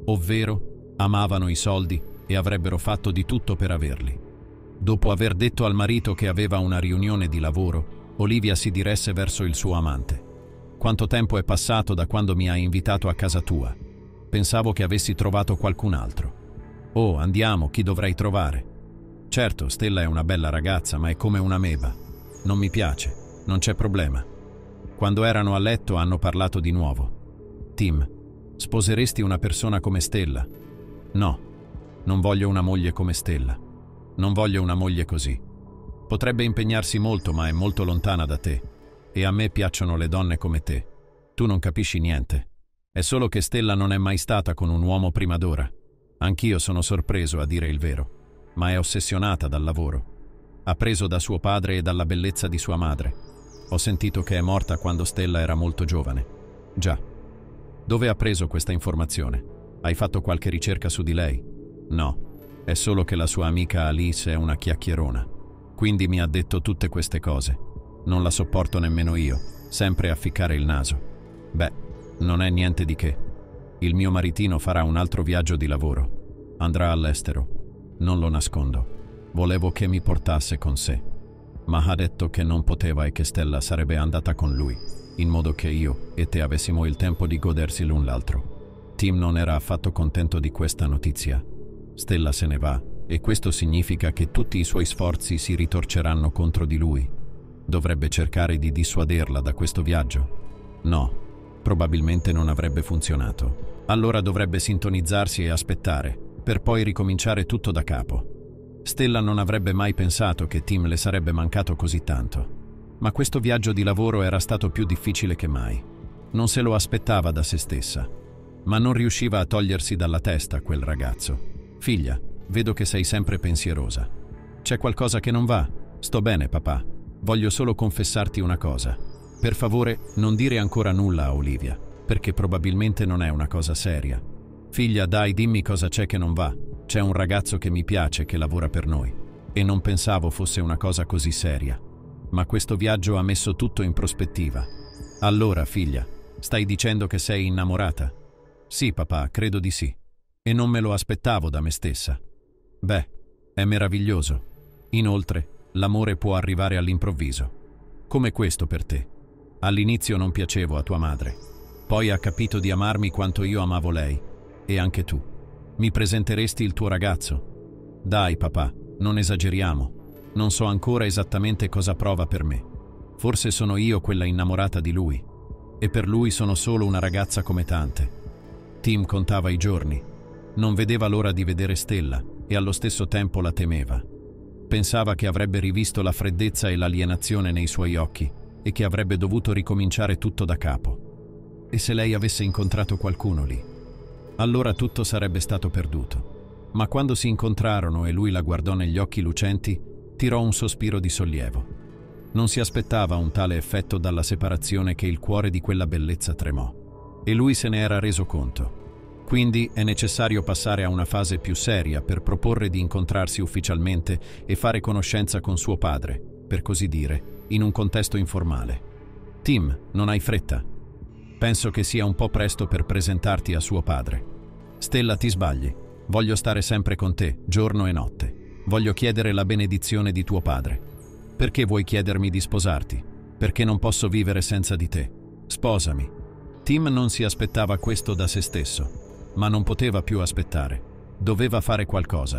Ovvero, amavano i soldi e avrebbero fatto di tutto per averli. Dopo aver detto al marito che aveva una riunione di lavoro, Olivia si diresse verso il suo amante. Quanto tempo è passato da quando mi hai invitato a casa tua? Pensavo che avessi trovato qualcun altro. Oh, andiamo, chi dovrei trovare? Certo, Stella è una bella ragazza, ma è come una meba. Non mi piace, non c'è problema. Quando erano a letto hanno parlato di nuovo. Tim, sposeresti una persona come Stella? No, non voglio una moglie come Stella. Non voglio una moglie così. Potrebbe impegnarsi molto, ma è molto lontana da te. E a me piacciono le donne come te. Tu non capisci niente. È solo che Stella non è mai stata con un uomo prima d'ora. Anch'io sono sorpreso, a dire il vero. Ma è ossessionata dal lavoro. Ha preso da suo padre e dalla bellezza di sua madre. Ho sentito che è morta quando Stella era molto giovane. Già. Dove ha preso questa informazione? Hai fatto qualche ricerca su di lei? No. È solo che la sua amica Alice è una chiacchierona. Quindi mi ha detto tutte queste cose. Non la sopporto nemmeno io, sempre a ficcare il naso. Beh, non è niente di che. Il mio maritino farà un altro viaggio di lavoro. Andrà all'estero. Non lo nascondo. Volevo che mi portasse con sé. Ma ha detto che non poteva e che Stella sarebbe andata con lui, in modo che io e te avessimo il tempo di godersi l'un l'altro. Tim non era affatto contento di questa notizia. Stella se ne va, e questo significa che tutti i suoi sforzi si ritorceranno contro di lui. Dovrebbe cercare di dissuaderla da questo viaggio? No, probabilmente non avrebbe funzionato. Allora dovrebbe sintonizzarsi e aspettare, per poi ricominciare tutto da capo. Stella non avrebbe mai pensato che Tim le sarebbe mancato così tanto. Ma questo viaggio di lavoro era stato più difficile che mai. Non se lo aspettava da se stessa, ma non riusciva a togliersi dalla testa quel ragazzo. Figlia, vedo che sei sempre pensierosa. C'è qualcosa che non va? Sto bene, papà. Voglio solo confessarti una cosa. Per favore, non dire ancora nulla a Olivia, perché probabilmente non è una cosa seria. Figlia, dai, dimmi cosa c'è che non va. C'è un ragazzo che mi piace, che lavora per noi. E non pensavo fosse una cosa così seria. Ma questo viaggio ha messo tutto in prospettiva. Allora, figlia, stai dicendo che sei innamorata? Sì, papà, credo di sì. E non me lo aspettavo da me stessa. Beh, è meraviglioso. Inoltre, l'amore può arrivare all'improvviso. Come questo per te. All'inizio non piacevo a tua madre. Poi ha capito di amarmi quanto io amavo lei. E anche tu. Mi presenteresti il tuo ragazzo? Dai, papà, non esageriamo. Non so ancora esattamente cosa prova per me. Forse sono io quella innamorata di lui. E per lui sono solo una ragazza come tante. Tim contava i giorni. Non vedeva l'ora di vedere Stella e allo stesso tempo la temeva. Pensava che avrebbe rivisto la freddezza e l'alienazione nei suoi occhi e che avrebbe dovuto ricominciare tutto da capo. E se lei avesse incontrato qualcuno lì? Allora tutto sarebbe stato perduto. Ma quando si incontrarono e lui la guardò negli occhi lucenti, tirò un sospiro di sollievo. Non si aspettava un tale effetto dalla separazione che il cuore di quella bellezza tremò. E lui se ne era reso conto. Quindi è necessario passare a una fase più seria per proporre di incontrarsi ufficialmente e fare conoscenza con suo padre, per così dire, in un contesto informale. Tim, non hai fretta? Penso che sia un po' presto per presentarti a suo padre. Stella, ti sbagli. Voglio stare sempre con te, giorno e notte. Voglio chiedere la benedizione di tuo padre. Perché vuoi chiedermi di sposarti? Perché non posso vivere senza di te. Sposami. Tim non si aspettava questo da se stesso. Ma non poteva più aspettare. Doveva fare qualcosa.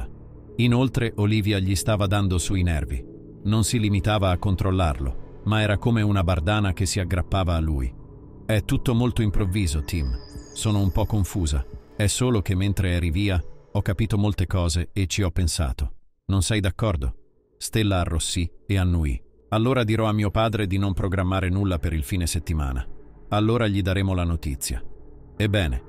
Inoltre Olivia gli stava dando sui nervi. Non si limitava a controllarlo, ma era come una bardana che si aggrappava a lui. È tutto molto improvviso, Tim. Sono un po' confusa. È solo che mentre eri via ho capito molte cose e ci ho pensato. Non sei d'accordo? Stella arrossì e annuì. Allora dirò a mio padre di non programmare nulla per il fine settimana. Allora gli daremo la notizia. Ebbene.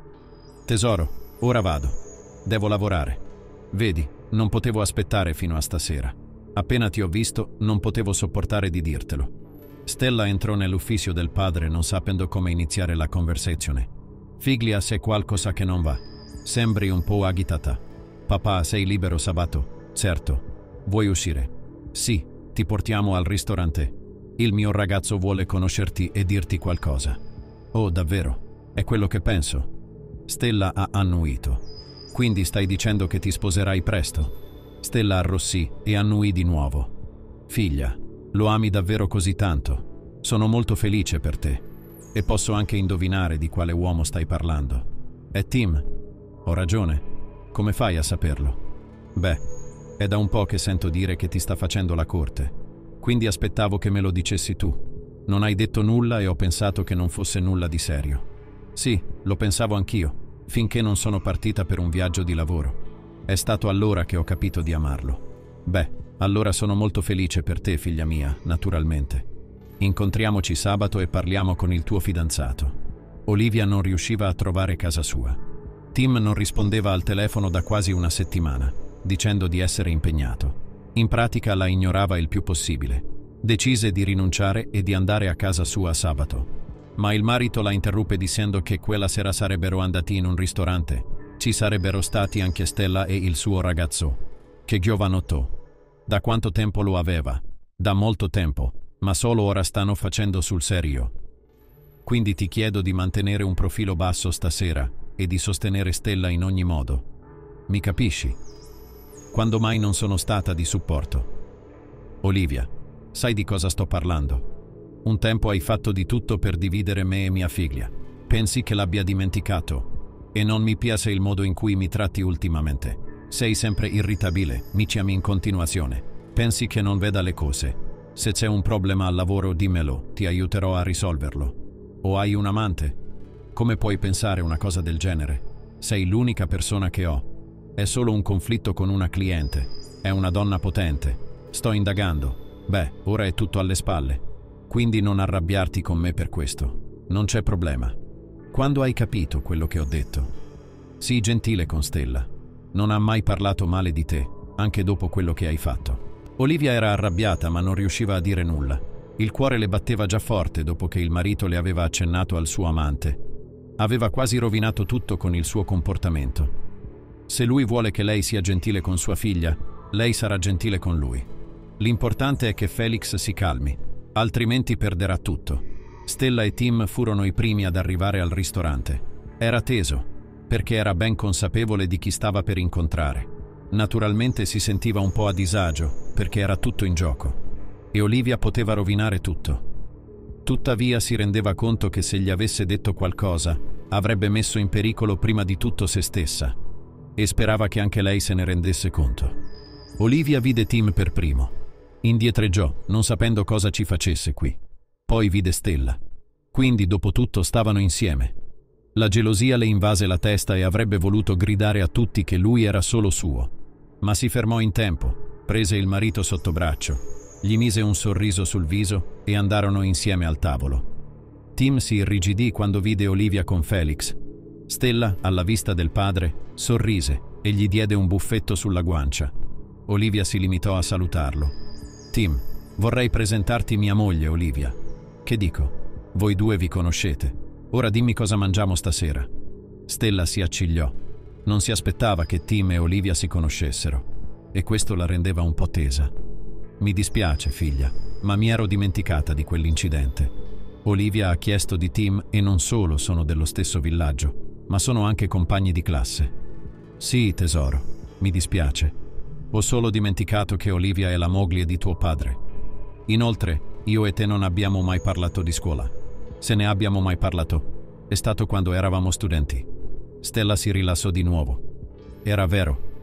Tesoro, ora vado. Devo lavorare. Vedi, non potevo aspettare fino a stasera. Appena ti ho visto, non potevo sopportare di dirtelo. Stella entrò nell'ufficio del padre non sapendo come iniziare la conversazione. Figlia, c'è qualcosa che non va. Sembri un po' agitata. Papà, sei libero sabato? Certo. Vuoi uscire? Sì, ti portiamo al ristorante. Il mio ragazzo vuole conoscerti e dirti qualcosa. Oh, davvero? È quello che penso. Stella ha annuito. Quindi stai dicendo che ti sposerai presto? Stella arrossì e annuì di nuovo. Figlia, lo ami davvero così tanto? Sono molto felice per te. E posso anche indovinare di quale uomo stai parlando. È Tim? Ho ragione. Come fai a saperlo? Beh, è da un po' che sento dire che ti sta facendo la corte. Quindi aspettavo che me lo dicessi tu. Non hai detto nulla e ho pensato che non fosse nulla di serio. Sì, lo pensavo anch'io, finché non sono partita per un viaggio di lavoro. È stato allora che ho capito di amarlo. Beh, allora sono molto felice per te, figlia mia, naturalmente. Incontriamoci sabato e parliamo con il tuo fidanzato. Olivia non riusciva a trovare casa sua. Tim non rispondeva al telefono da quasi una settimana, dicendo di essere impegnato. In pratica la ignorava il più possibile. Decise di rinunciare e di andare a casa sua sabato. Ma il marito la interruppe dicendo che quella sera sarebbero andati in un ristorante. Ci sarebbero stati anche Stella e il suo ragazzo. Che giovanotto. Da quanto tempo lo aveva? Da molto tempo, ma solo ora stanno facendo sul serio. Quindi ti chiedo di mantenere un profilo basso stasera e di sostenere Stella in ogni modo. Mi capisci? Quando mai non sono stata di supporto? Olivia, sai di cosa sto parlando? Un tempo hai fatto di tutto per dividere me e mia figlia. Pensi che l'abbia dimenticato? E non mi piace il modo in cui mi tratti ultimamente. Sei sempre irritabile, mi chiami in continuazione. Pensi che non veda le cose. Se c'è un problema al lavoro, dimmelo, ti aiuterò a risolverlo. O hai un amante? Come puoi pensare una cosa del genere? Sei l'unica persona che ho. È solo un conflitto con una cliente. È una donna potente. Sto indagando. Beh, ora è tutto alle spalle. Quindi non arrabbiarti con me per questo. Non c'è problema. Quando hai capito quello che ho detto? Sii gentile con Stella. Non ha mai parlato male di te, anche dopo quello che hai fatto. Olivia era arrabbiata ma non riusciva a dire nulla. Il cuore le batteva già forte dopo che il marito le aveva accennato al suo amante. Aveva quasi rovinato tutto con il suo comportamento. Se lui vuole che lei sia gentile con sua figlia, lei sarà gentile con lui. L'importante è che Felix si calmi, altrimenti perderà tutto. Stella e Tim furono i primi ad arrivare al ristorante. Era teso, perché era ben consapevole di chi stava per incontrare. Naturalmente si sentiva un po' a disagio, perché era tutto in gioco. E Olivia poteva rovinare tutto. Tuttavia si rendeva conto che se gli avesse detto qualcosa, avrebbe messo in pericolo prima di tutto se stessa. E sperava che anche lei se ne rendesse conto. Olivia vide Tim per primo. Indietreggiò, non sapendo cosa ci facesse qui. Poi vide Stella. Quindi, dopo tutto, stavano insieme. La gelosia le invase la testa e avrebbe voluto gridare a tutti che lui era solo suo. Ma si fermò in tempo, prese il marito sotto braccio, gli mise un sorriso sul viso e andarono insieme al tavolo. Tim si irrigidì quando vide Olivia con Felix. Stella, alla vista del padre, sorrise e gli diede un buffetto sulla guancia. Olivia si limitò a salutarlo. Tim, vorrei presentarti mia moglie, Olivia. Che dico? Voi due vi conoscete. Ora dimmi cosa mangiamo stasera. Stella si accigliò. Non si aspettava che Tim e Olivia si conoscessero, e questo la rendeva un po' tesa. Mi dispiace, figlia, ma mi ero dimenticata di quell'incidente. Olivia ha chiesto di Tim e non solo sono dello stesso villaggio, ma sono anche compagni di classe. Sì, tesoro, mi dispiace. Ho solo dimenticato che Olivia è la moglie di tuo padre. Inoltre, io e te non abbiamo mai parlato di scuola. Se ne abbiamo mai parlato, è stato quando eravamo studenti. Stella si rilassò di nuovo. Era vero,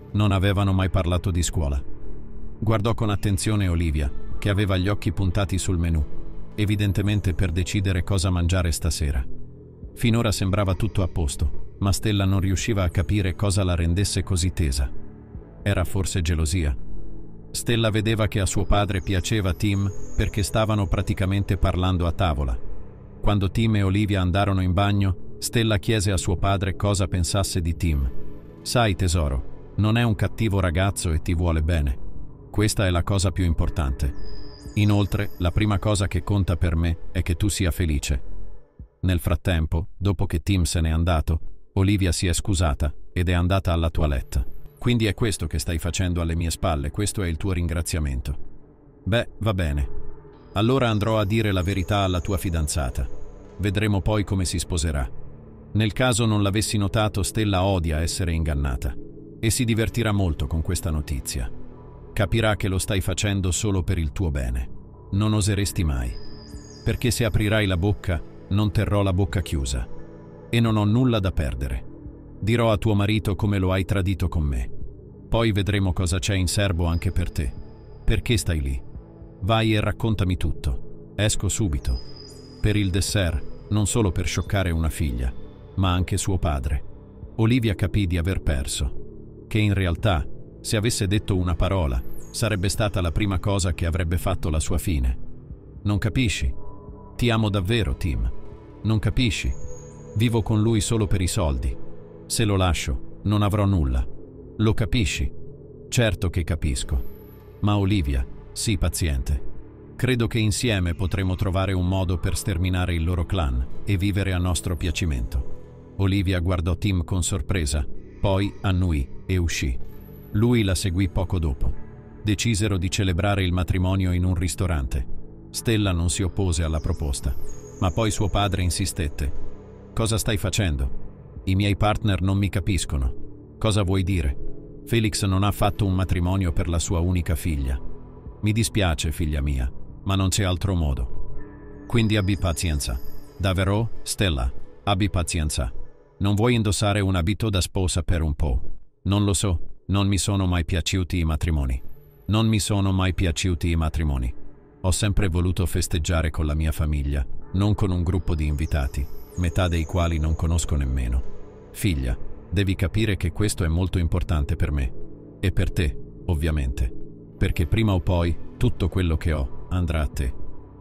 Non avevano mai parlato di scuola. Guardò con attenzione Olivia, che aveva gli occhi puntati sul menù, evidentemente per decidere cosa mangiare stasera. Finora sembrava tutto a posto, ma Stella non riusciva a capire cosa la rendesse così tesa. Era forse gelosia? Stella vedeva che a suo padre piaceva Tim perché stavano praticamente parlando a tavola. Quando Tim e Olivia andarono in bagno, Stella chiese a suo padre cosa pensasse di Tim. «Sai, tesoro, non è un cattivo ragazzo e ti vuole bene. Questa è la cosa più importante. Inoltre, la prima cosa che conta per me è che tu sia felice». Nel frattempo, dopo che Tim se n'è andato, Olivia si è scusata ed è andata alla toilette. «Quindi è questo che stai facendo alle mie spalle, questo è il tuo ringraziamento?» «Beh, va bene. Allora andrò a dire la verità alla tua fidanzata. Vedremo poi come si sposerà. Nel caso non l'avessi notato, Stella odia essere ingannata e si divertirà molto con questa notizia. Capirà che lo stai facendo solo per il tuo bene. Non oseresti mai. Perché se aprirai la bocca, non terrò la bocca chiusa. E non ho nulla da perdere. Dirò a tuo marito come lo hai tradito con me. Poi vedremo cosa c'è in serbo anche per te. Perché stai lì? Vai e raccontami tutto. Esco subito. Per il dessert, non solo per scioccare una figlia, ma anche suo padre». Olivia capì di aver perso, che in realtà, se avesse detto una parola, sarebbe stata la prima cosa che avrebbe fatto la sua fine. «Non capisci? Ti amo davvero, Tim. Non capisci? Vivo con lui solo per i soldi. Se lo lascio, non avrò nulla. Lo capisci?» «Certo che capisco. Ma Olivia, sii paziente. Credo che insieme potremo trovare un modo per sterminare il loro clan e vivere a nostro piacimento». Olivia guardò Tim con sorpresa, poi annuì e uscì. Lui la seguì poco dopo. Decisero di celebrare il matrimonio in un ristorante. Stella non si oppose alla proposta, ma poi suo padre insistette. «Cosa stai facendo? I miei partner non mi capiscono. Cosa vuoi dire? Felix non ha fatto un matrimonio per la sua unica figlia. Mi dispiace, figlia mia, ma non c'è altro modo. Quindi abbi pazienza. Davvero, Stella, abbi pazienza. Non vuoi indossare un abito da sposa per un po'? Non lo so, non mi sono mai piaciuti i matrimoni. Non mi sono mai piaciuti i matrimoni. Ho sempre voluto festeggiare con la mia famiglia, non con un gruppo di invitati, metà dei quali non conosco nemmeno. Figlia, devi capire che questo è molto importante per me. E per te, ovviamente. Perché prima o poi, tutto quello che ho andrà a te».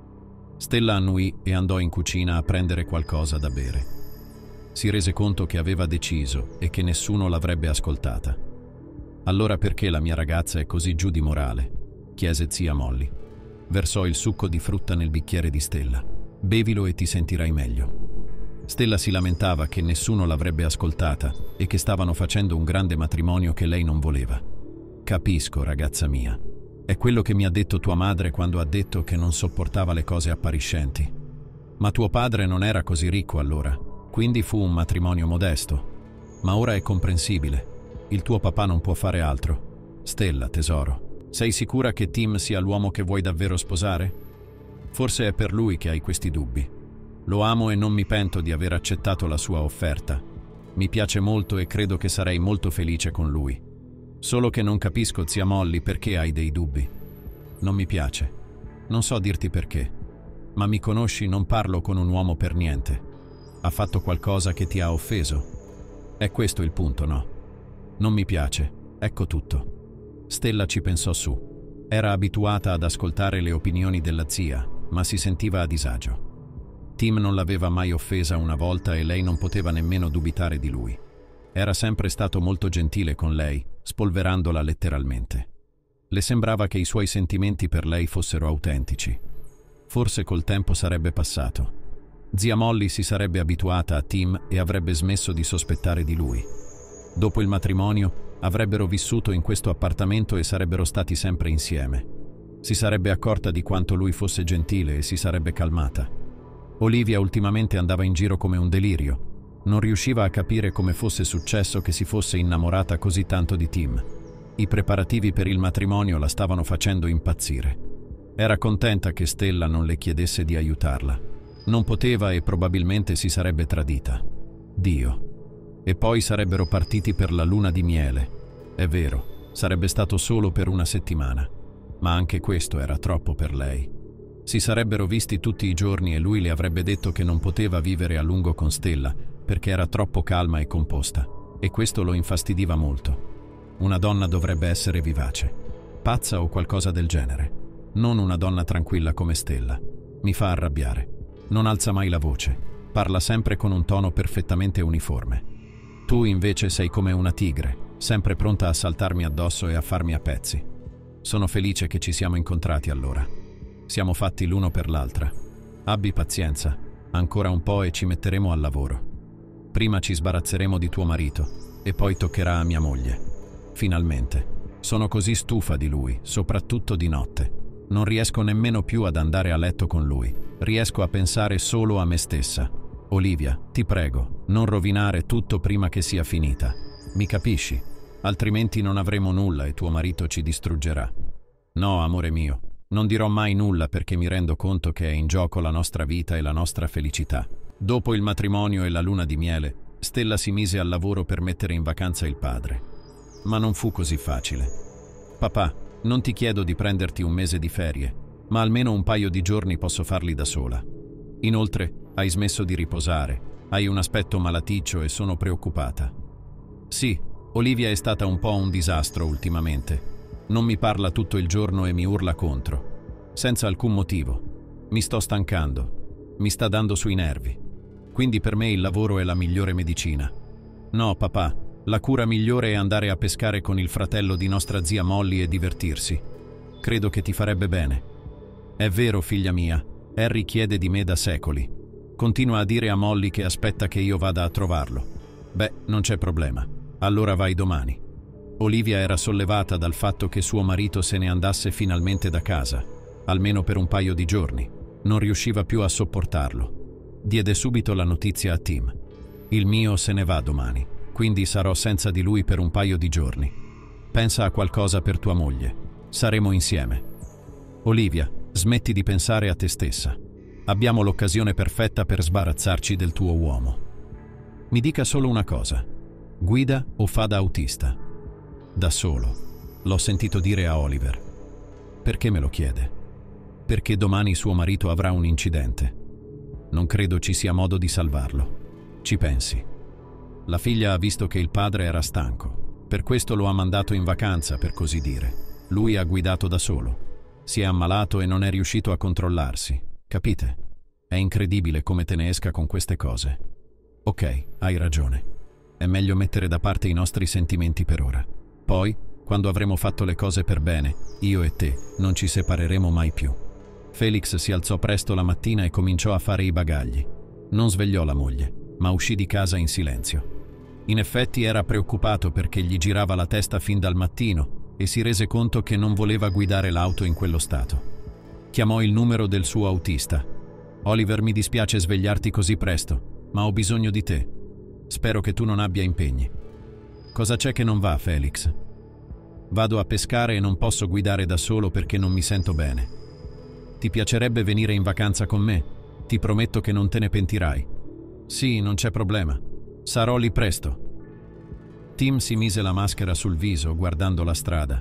Stella annuì e andò in cucina a prendere qualcosa da bere. Si rese conto che aveva deciso e che nessuno l'avrebbe ascoltata. «Allora perché la mia ragazza è così giù di morale?» chiese zia Molly. Versò il succo di frutta nel bicchiere di Stella. «Bevilo e ti sentirai meglio». Stella si lamentava che nessuno l'avrebbe ascoltata e che stavano facendo un grande matrimonio che lei non voleva. «Capisco, ragazza mia. È quello che mi ha detto tua madre quando ha detto che non sopportava le cose appariscenti. Ma tuo padre non era così ricco allora, quindi fu un matrimonio modesto. Ma ora è comprensibile. Il tuo papà non può fare altro. Stella, tesoro, sei sicura che Tim sia l'uomo che vuoi davvero sposare? Forse è per lui che hai questi dubbi. Lo amo e non mi pento di aver accettato la sua offerta. Mi piace molto e credo che sarei molto felice con lui. Solo che non capisco, zia Molly, perché hai dei dubbi. Non mi piace. Non so dirti perché. Ma mi conosci, non parlo con un uomo per niente. Ha fatto qualcosa che ti ha offeso? È questo il punto, no? Non mi piace. Ecco tutto». Stella ci pensò su. Era abituata ad ascoltare le opinioni della zia, ma si sentiva a disagio. Tim non l'aveva mai offesa una volta e lei non poteva nemmeno dubitare di lui. Era sempre stato molto gentile con lei, spolverandola letteralmente. Le sembrava che i suoi sentimenti per lei fossero autentici. Forse col tempo sarebbe passato. Zia Molly si sarebbe abituata a Tim e avrebbe smesso di sospettare di lui. Dopo il matrimonio, avrebbero vissuto in questo appartamento e sarebbero stati sempre insieme. Si sarebbe accorta di quanto lui fosse gentile e si sarebbe calmata. Olivia ultimamente andava in giro come un delirio. Non riusciva a capire come fosse successo che si fosse innamorata così tanto di Tim. I preparativi per il matrimonio la stavano facendo impazzire. Era contenta che Stella non le chiedesse di aiutarla. Non poteva e probabilmente si sarebbe tradita. Dio. E poi sarebbero partiti per la luna di miele. È vero, sarebbe stato solo per una settimana, ma anche questo era troppo per lei. Si sarebbero visti tutti i giorni e lui le avrebbe detto che non poteva vivere a lungo con Stella perché era troppo calma e composta, e questo lo infastidiva molto. Una donna dovrebbe essere vivace, pazza o qualcosa del genere, non una donna tranquilla come Stella. Mi fa arrabbiare. Non alza mai la voce, parla sempre con un tono perfettamente uniforme. Tu invece sei come una tigre, sempre pronta a saltarmi addosso e a farmi a pezzi. Sono felice che ci siamo incontrati allora. Siamo fatti l'uno per l'altra. Abbi pazienza, ancora un po' e ci metteremo al lavoro. Prima ci sbarazzeremo di tuo marito e poi toccherà a mia moglie. Finalmente. Sono così stufa di lui, soprattutto di notte. Non riesco nemmeno più ad andare a letto con lui. Riesco a pensare solo a me stessa. Olivia, ti prego, non rovinare tutto prima che sia finita. Mi capisci? Altrimenti non avremo nulla e tuo marito ci distruggerà. No, amore mio, non dirò mai nulla perché mi rendo conto che è in gioco la nostra vita e la nostra felicità. Dopo il matrimonio e la luna di miele, Stella si mise al lavoro per mettere in vacanza il padre. Ma non fu così facile. Papà, non ti chiedo di prenderti un mese di ferie, ma almeno un paio di giorni posso farli da sola. Inoltre, hai smesso di riposare, hai un aspetto malaticcio e sono preoccupata. Sì, Olivia è stata un po' un disastro ultimamente. Non mi parla tutto il giorno e mi urla contro, senza alcun motivo. Mi sto stancando, mi sta dando sui nervi. Quindi per me il lavoro è la migliore medicina. No, papà, la cura migliore è andare a pescare con il fratello di nostra zia Molly e divertirsi. Credo che ti farebbe bene. È vero, figlia mia, Harry chiede di me da secoli. Continua a dire a Molly che aspetta che io vada a trovarlo. Beh, non c'è problema. Allora vai domani. Olivia era sollevata dal fatto che suo marito se ne andasse finalmente da casa, almeno per un paio di giorni. Non riusciva più a sopportarlo. Diede subito la notizia a Tim. Il mio se ne va domani, quindi sarò senza di lui per un paio di giorni. Pensa a qualcosa per tua moglie. Saremo insieme. Olivia, smetti di pensare a te stessa. Abbiamo l'occasione perfetta per sbarazzarci del tuo uomo. Mi dica solo una cosa. Guida o fa da autista? Da solo. L'ho sentito dire a Oliver. Perché me lo chiede? Perché domani suo marito avrà un incidente. Non credo ci sia modo di salvarlo. Ci pensi. La figlia ha visto che il padre era stanco. Per questo lo ha mandato in vacanza, per così dire. Lui ha guidato da solo. Si è ammalato e non è riuscito a controllarsi. Capite? È incredibile come te ne esca con queste cose. Ok, hai ragione. È meglio mettere da parte i nostri sentimenti per ora. Poi, quando avremo fatto le cose per bene, io e te non ci separeremo mai più. Felix si alzò presto la mattina e cominciò a fare i bagagli. Non svegliò la moglie, ma uscì di casa in silenzio. In effetti era preoccupato perché gli girava la testa fin dal mattino e si rese conto che non voleva guidare l'auto in quello stato. Chiamò il numero del suo autista. Oliver, mi dispiace svegliarti così presto, ma ho bisogno di te. Spero che tu non abbia impegni. Cosa c'è che non va, Felix? Vado a pescare e non posso guidare da solo perché non mi sento bene. Ti piacerebbe venire in vacanza con me? Ti prometto che non te ne pentirai. Sì, non c'è problema. Sarò lì presto. Tim si mise la maschera sul viso guardando la strada.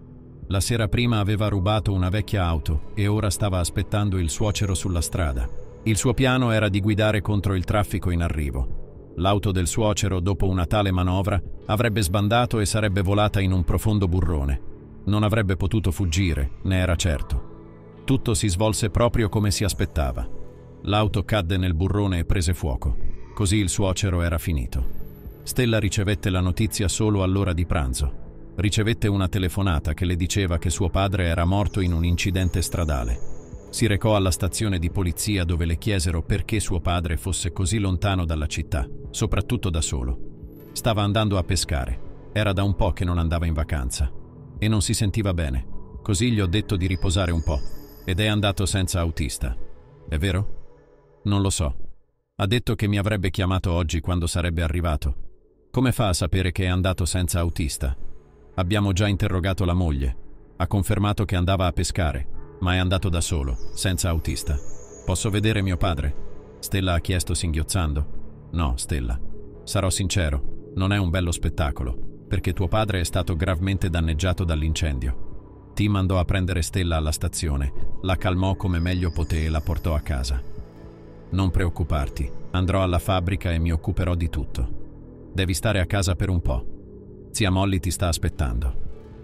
La sera prima aveva rubato una vecchia auto e ora stava aspettando il suocero sulla strada. Il suo piano era di guidare contro il traffico in arrivo. L'auto del suocero, dopo una tale manovra, avrebbe sbandato e sarebbe volata in un profondo burrone. Non avrebbe potuto fuggire, ne era certo. Tutto si svolse proprio come si aspettava. L'auto cadde nel burrone e prese fuoco. Così il suocero era finito. Stella ricevette la notizia solo all'ora di pranzo. Ricevette una telefonata che le diceva che suo padre era morto in un incidente stradale. Si recò alla stazione di polizia dove le chiesero perché suo padre fosse così lontano dalla città, soprattutto da solo. Stava andando a pescare. Era da un po' che non andava in vacanza. E non si sentiva bene. Così gli ho detto di riposare un po'. Ed è andato senza autista. È vero? Non lo so. Ha detto che mi avrebbe chiamato oggi quando sarebbe arrivato. Come fa a sapere che è andato senza autista? Abbiamo già interrogato la moglie. Ha confermato che andava a pescare, ma è andato da solo, senza autista. Posso vedere mio padre? Stella ha chiesto singhiozzando. No, Stella. Sarò sincero, non è un bello spettacolo. perché tuo padre è stato gravemente danneggiato dall'incendio. Tim andò a prendere Stella alla stazione, la calmò come meglio poté e la portò a casa. Non preoccuparti, andrò alla fabbrica e mi occuperò di tutto. Devi stare a casa per un po'. Zia Molly ti sta aspettando.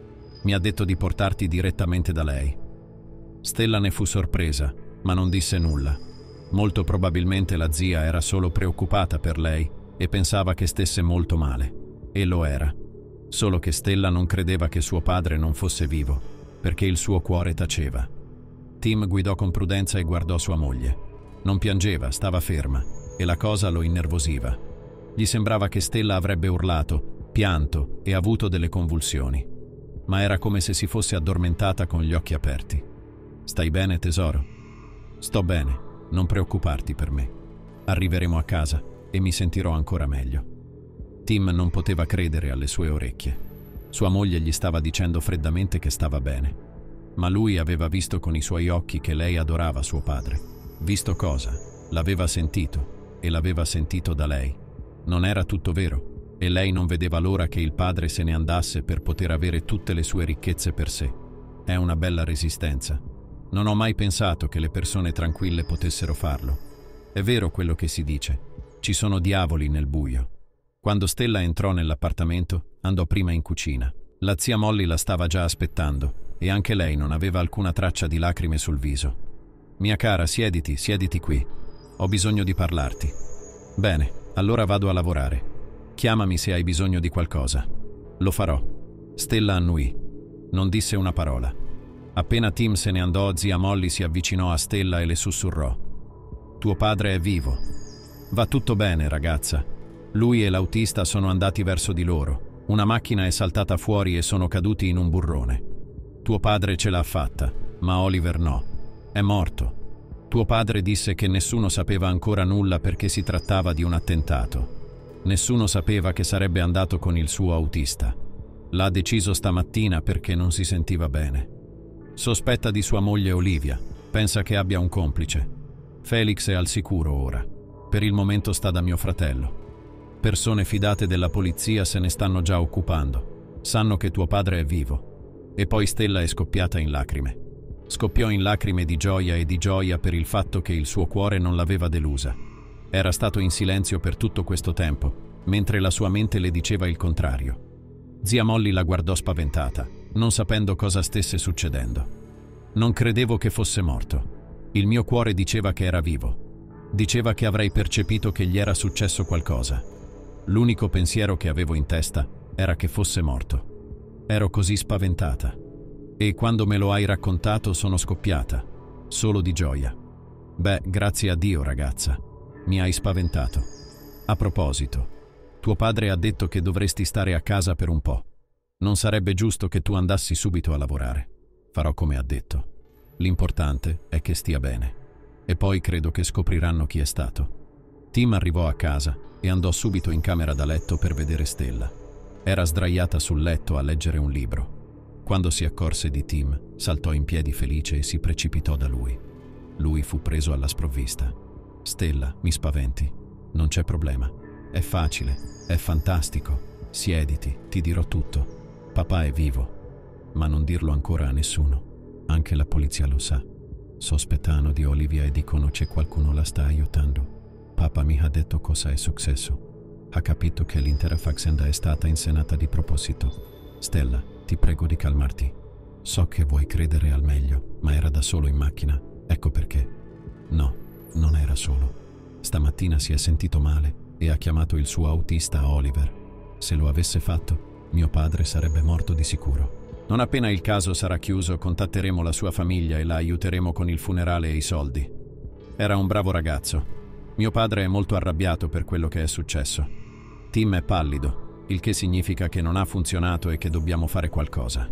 Mi ha detto di portarti direttamente da lei. Stella ne fu sorpresa, ma non disse nulla. Molto probabilmente la zia era solo preoccupata per lei e pensava che stesse molto male. E lo era. Solo che Stella non credeva che suo padre non fosse vivo, perché il suo cuore taceva. Tim guidò con prudenza e guardò sua moglie. Non piangeva, stava ferma, e la cosa lo innervosiva. Gli sembrava che Stella avrebbe urlato, pianto e avuto delle convulsioni. Ma era come se si fosse addormentata con gli occhi aperti. «Stai bene, tesoro?» «Sto bene, non preoccuparti per me. Arriveremo a casa e mi sentirò ancora meglio». Tim non poteva credere alle sue orecchie. Sua moglie gli stava dicendo freddamente che stava bene. Ma lui aveva visto con i suoi occhi che lei adorava suo padre. Visto cosa? L'aveva sentito, e l'aveva sentito da lei. Non era tutto vero, e lei non vedeva l'ora che il padre se ne andasse per poter avere tutte le sue ricchezze per sé. È una bella resistenza. Non ho mai pensato che le persone tranquille potessero farlo. È vero quello che si dice. Ci sono diavoli nel buio. Quando Stella entrò nell'appartamento, andò prima in cucina. La zia Molly la stava già aspettando, e anche lei non aveva alcuna traccia di lacrime sul viso. «Mia cara, siediti qui. Ho bisogno di parlarti». «Bene, allora vado a lavorare. Chiamami se hai bisogno di qualcosa». «Lo farò». Stella annuì. Non disse una parola. Appena Tim se ne andò, zia Molly si avvicinò a Stella e le sussurrò: «Tuo padre è vivo. Va tutto bene, ragazza. Lui e l'autista sono andati verso di loro. Una macchina è saltata fuori e sono caduti in un burrone. Tuo padre ce l'ha fatta, ma Oliver no. È morto. Tuo padre disse che nessuno sapeva ancora nulla perché si trattava di un attentato. Nessuno sapeva che sarebbe andato con il suo autista. L'ha deciso stamattina perché non si sentiva bene. Sospetta di sua moglie Olivia. Pensa che abbia un complice. Felix è al sicuro ora. Per il momento sta da mio fratello. Persone fidate della polizia se ne stanno già occupando. Sanno che tuo padre è vivo». E poi Stella è scoppiata in lacrime. Scoppiò in lacrime di gioia e di gioia per il fatto che il suo cuore non l'aveva delusa. Era stato in silenzio per tutto questo tempo, mentre la sua mente le diceva il contrario. Zia Molly la guardò spaventata, non sapendo cosa stesse succedendo. «Non credevo che fosse morto. Il mio cuore diceva che era vivo. Diceva che avrei percepito che gli era successo qualcosa. L'unico pensiero che avevo in testa era che fosse morto. Ero così spaventata. E quando me lo hai raccontato sono scoppiata, solo di gioia. Beh, grazie a Dio, ragazza. Mi hai spaventato. A proposito, tuo padre ha detto che dovresti stare a casa per un po'. Non sarebbe giusto che tu andassi subito a lavorare. Farò come ha detto. L'importante è che stia bene. E poi credo che scopriranno chi è stato». Tim arrivò a casa e andò subito in camera da letto per vedere Stella. Era sdraiata sul letto a leggere un libro. Quando si accorse di Tim, saltò in piedi felice e si precipitò da lui. Lui fu preso alla sprovvista. «Stella, mi spaventi. Non c'è problema. È facile, è fantastico. Siediti, ti dirò tutto. Papà è vivo. Ma non dirlo ancora a nessuno. Anche la polizia lo sa. Sospettano di Olivia e dicono che qualcuno la sta aiutando. Papà mi ha detto cosa è successo. Ha capito che l'intera faccenda è stata inscenata di proposito. Stella, ti prego di calmarti. So che vuoi credere al meglio, ma era da solo in macchina. Ecco perché. No, non era solo. Stamattina si è sentito male e ha chiamato il suo autista Oliver. Se lo avesse fatto, mio padre sarebbe morto di sicuro. Non appena il caso sarà chiuso, contatteremo la sua famiglia e la aiuteremo con il funerale e i soldi. Era un bravo ragazzo. Mio padre è molto arrabbiato per quello che è successo. Tim è pallido, il che significa che non ha funzionato e che dobbiamo fare qualcosa.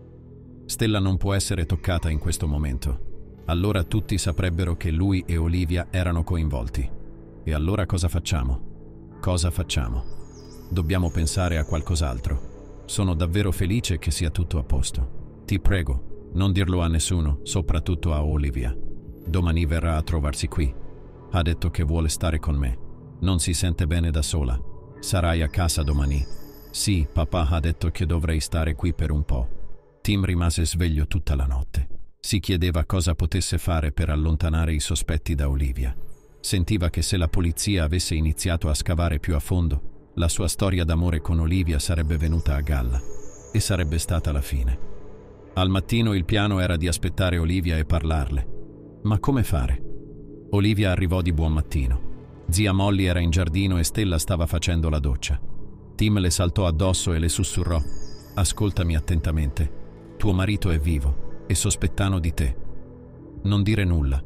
Stella non può essere toccata in questo momento. Allora tutti saprebbero che lui e Olivia erano coinvolti. E allora cosa facciamo? Cosa facciamo? Dobbiamo pensare a qualcos'altro. Sono davvero felice che sia tutto a posto. Ti prego, non dirlo a nessuno, soprattutto a Olivia. Domani verrà a trovarsi qui. Ha detto che vuole stare con me. Non si sente bene da sola. Sarai a casa domani. Sì, papà ha detto che dovrei stare qui per un po'. Tim rimase sveglio tutta la notte. Si chiedeva cosa potesse fare per allontanare i sospetti da Olivia. Sentiva che se la polizia avesse iniziato a scavare più a fondo, la sua storia d'amore con Olivia sarebbe venuta a galla e sarebbe stata la fine. Al mattino il piano era di aspettare Olivia e parlarle. Ma come fare? Olivia arrivò di buon mattino. Zia Molly era in giardino e Stella stava facendo la doccia. Tim le saltò addosso e le sussurrò: «Ascoltami attentamente. Tuo marito è vivo e sospettano di te. Non dire nulla,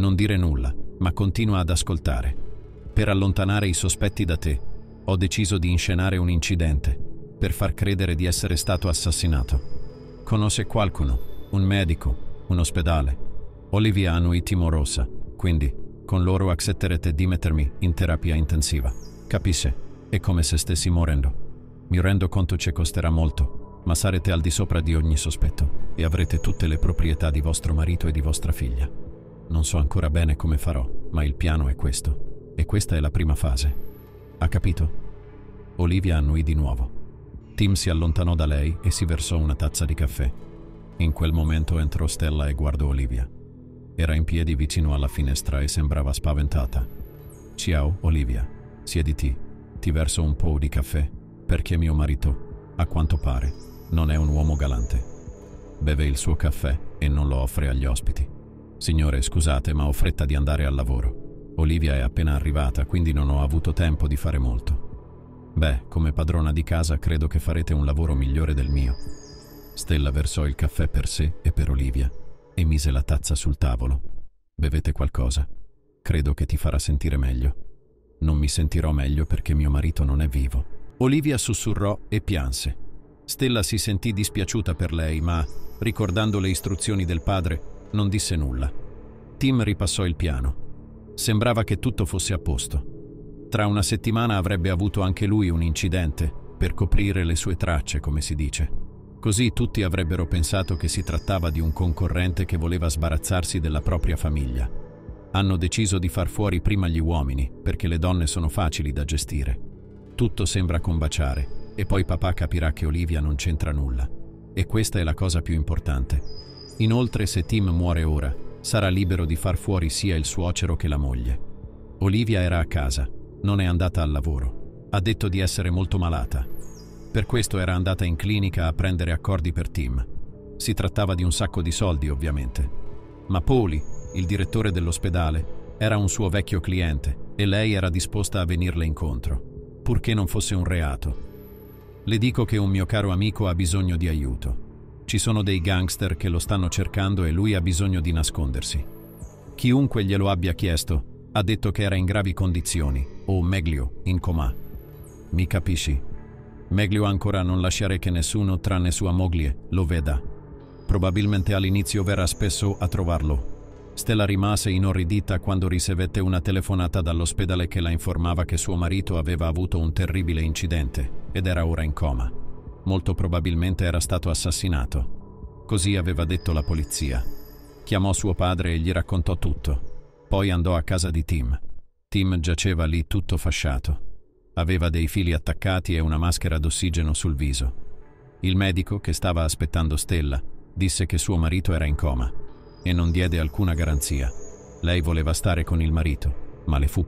ma continua ad ascoltare. Per allontanare i sospetti da te, ho deciso di inscenare un incidente, per far credere di essere stato assassinato. Conosce qualcuno? Un medico? Un ospedale? Olivia hanno i timorosa, quindi con loro accetterete di mettermi in terapia intensiva. Capisce? È come se stessi morendo. Mi rendo conto ci costerà molto, ma sarete al di sopra di ogni sospetto e avrete tutte le proprietà di vostro marito e di vostra figlia. Non so ancora bene come farò, ma il piano è questo. E questa è la prima fase. Ha capito?» Olivia annuì di nuovo. Tim si allontanò da lei e si versò una tazza di caffè. In quel momento entrò Stella e guardò Olivia. Era in piedi vicino alla finestra e sembrava spaventata. «Ciao, Olivia. Siediti. Ti verso un po' di caffè, perché mio marito, a quanto pare, non è un uomo galante. Beve il suo caffè e non lo offre agli ospiti. Signore, scusate, ma ho fretta di andare al lavoro. Olivia è appena arrivata, quindi non ho avuto tempo di fare molto. Beh, come padrona di casa credo che farete un lavoro migliore del mio». Stella versò il caffè per sé e per Olivia e mise la tazza sul tavolo. «Bevete qualcosa? Credo che ti farà sentire meglio». «Non mi sentirò meglio perché mio marito non è vivo». Olivia sussurrò e pianse. Stella si sentì dispiaciuta per lei, ma, ricordando le istruzioni del padre, non disse nulla. Tim ripassò il piano. Sembrava che tutto fosse a posto. Tra una settimana avrebbe avuto anche lui un incidente, per coprire le sue tracce, come si dice. Così tutti avrebbero pensato che si trattava di un concorrente che voleva sbarazzarsi della propria famiglia. Hanno deciso di far fuori prima gli uomini, perché le donne sono facili da gestire. Tutto sembra combaciare, e poi papà capirà che Olivia non c'entra nulla. E questa è la cosa più importante. Inoltre, se Tim muore ora, sarà libero di far fuori sia il suocero che la moglie. Olivia era a casa, non è andata al lavoro. Ha detto di essere molto malata. Per questo era andata in clinica a prendere accordi per Tim. Si trattava di un sacco di soldi, ovviamente. Ma Paulie, il direttore dell'ospedale, era un suo vecchio cliente e lei era disposta a venirle incontro, purché non fosse un reato. «Le dico che un mio caro amico ha bisogno di aiuto. Ci sono dei gangster che lo stanno cercando e lui ha bisogno di nascondersi. Chiunque glielo abbia chiesto ha detto che era in gravi condizioni, o meglio, in coma. Mi capisci? Meglio ancora non lasciare che nessuno, tranne sua moglie, lo veda. Probabilmente all'inizio verrà spesso a trovarlo». Stella rimase inorridita quando ricevette una telefonata dall'ospedale che la informava che suo marito aveva avuto un terribile incidente ed era ora in coma. Molto probabilmente era stato assassinato. Così aveva detto la polizia. Chiamò suo padre e gli raccontò tutto. Poi andò a casa di Tim. Tim giaceva lì tutto fasciato. Aveva dei fili attaccati e una maschera d'ossigeno sul viso. Il medico, che stava aspettando Stella, disse che suo marito era in coma e non diede alcuna garanzia. Lei voleva stare con il marito, ma le fu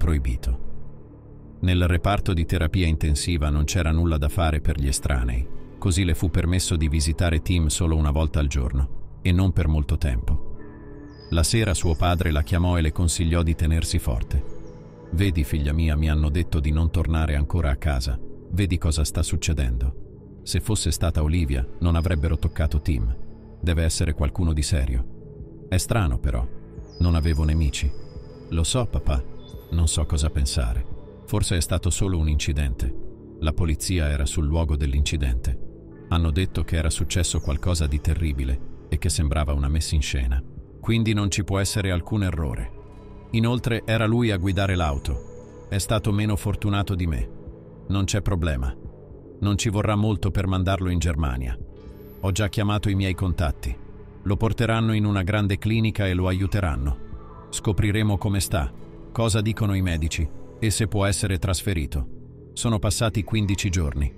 proibito. Nel reparto di terapia intensiva non c'era nulla da fare per gli estranei, così le fu permesso di visitare Tim solo una volta al giorno, e non per molto tempo. La sera suo padre la chiamò e le consigliò di tenersi forte. «Vedi, figlia mia, mi hanno detto di non tornare ancora a casa. Vedi cosa sta succedendo. Se fosse stata Olivia, non avrebbero toccato Tim. Deve essere qualcuno di serio. È strano, però. Non avevo nemici. Lo so, papà. Non so cosa pensare. Forse è stato solo un incidente. La polizia era sul luogo dell'incidente. Hanno detto che era successo qualcosa di terribile e che sembrava una messa in scena. Quindi non ci può essere alcun errore. Inoltre era lui a guidare l'auto. È stato meno fortunato di me. Non c'è problema. Non ci vorrà molto per mandarlo in Germania. Ho già chiamato i miei contatti. Lo porteranno in una grande clinica e lo aiuteranno. Scopriremo come sta, cosa dicono i medici e se può essere trasferito. Sono passati 15 giorni.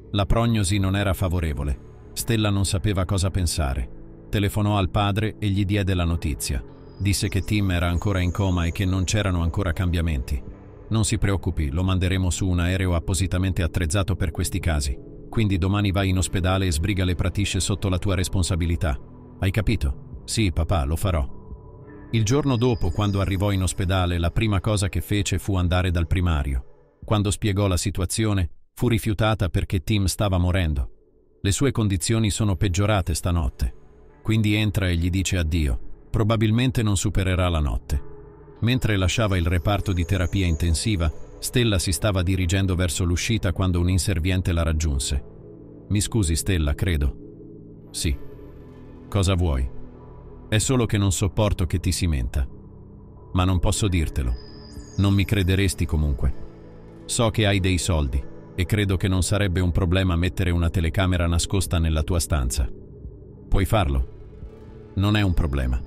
La prognosi non era favorevole. Stella non sapeva cosa pensare. Telefonò al padre e gli diede la notizia. Disse che Tim era ancora in coma e che non c'erano ancora cambiamenti. Non si preoccupi, lo manderemo su un aereo appositamente attrezzato per questi casi. Quindi domani vai in ospedale e sbriga le pratisce sotto la tua responsabilità. Hai capito? Sì, papà, lo farò. Il giorno dopo, quando arrivò in ospedale, la prima cosa che fece fu andare dal primario. Quando spiegò la situazione, fu rifiutata perché Tim stava morendo. Le sue condizioni sono peggiorate stanotte. Quindi entra e gli dice addio. Probabilmente non supererà la notte. Mentre lasciava il reparto di terapia intensiva, Stella si stava dirigendo verso l'uscita quando un inserviente la raggiunse. Mi scusi, Stella, credo. Sì. Cosa vuoi? È solo che non sopporto che ti si menta. Ma non posso dirtelo. Non mi crederesti comunque. So che hai dei soldi e credo che non sarebbe un problema mettere una telecamera nascosta nella tua stanza. Puoi farlo? Non è un problema.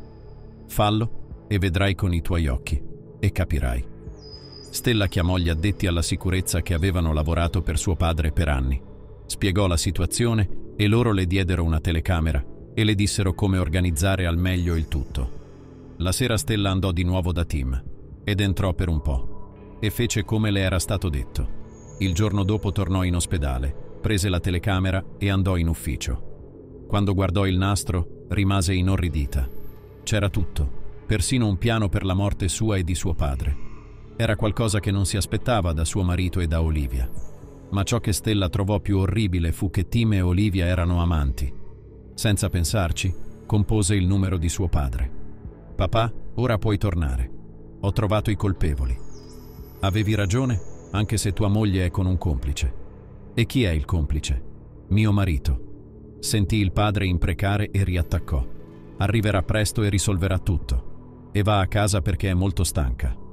Fallo e vedrai con i tuoi occhi e capirai. Stella chiamò gli addetti alla sicurezza che avevano lavorato per suo padre per anni. Spiegò la situazione e loro le diedero una telecamera e le dissero come organizzare al meglio il tutto. La sera Stella andò di nuovo da Tim ed entrò per un po' e fece come le era stato detto. Il giorno dopo tornò in ospedale, prese la telecamera e andò in ufficio. Quando guardò il nastro, rimase inorridita. C'era tutto, persino un piano per la morte sua e di suo padre. Era qualcosa che non si aspettava da suo marito e da Olivia. Ma ciò che Stella trovò più orribile fu che Tim e Olivia erano amanti. Senza pensarci, compose il numero di suo padre. Papà, ora puoi tornare. Ho trovato i colpevoli. Avevi ragione, anche se tua moglie è con un complice. E chi è il complice? Mio marito. Sentì il padre imprecare e riattaccò. Arriverà presto e risolverà tutto. E va a casa perché è molto stanca.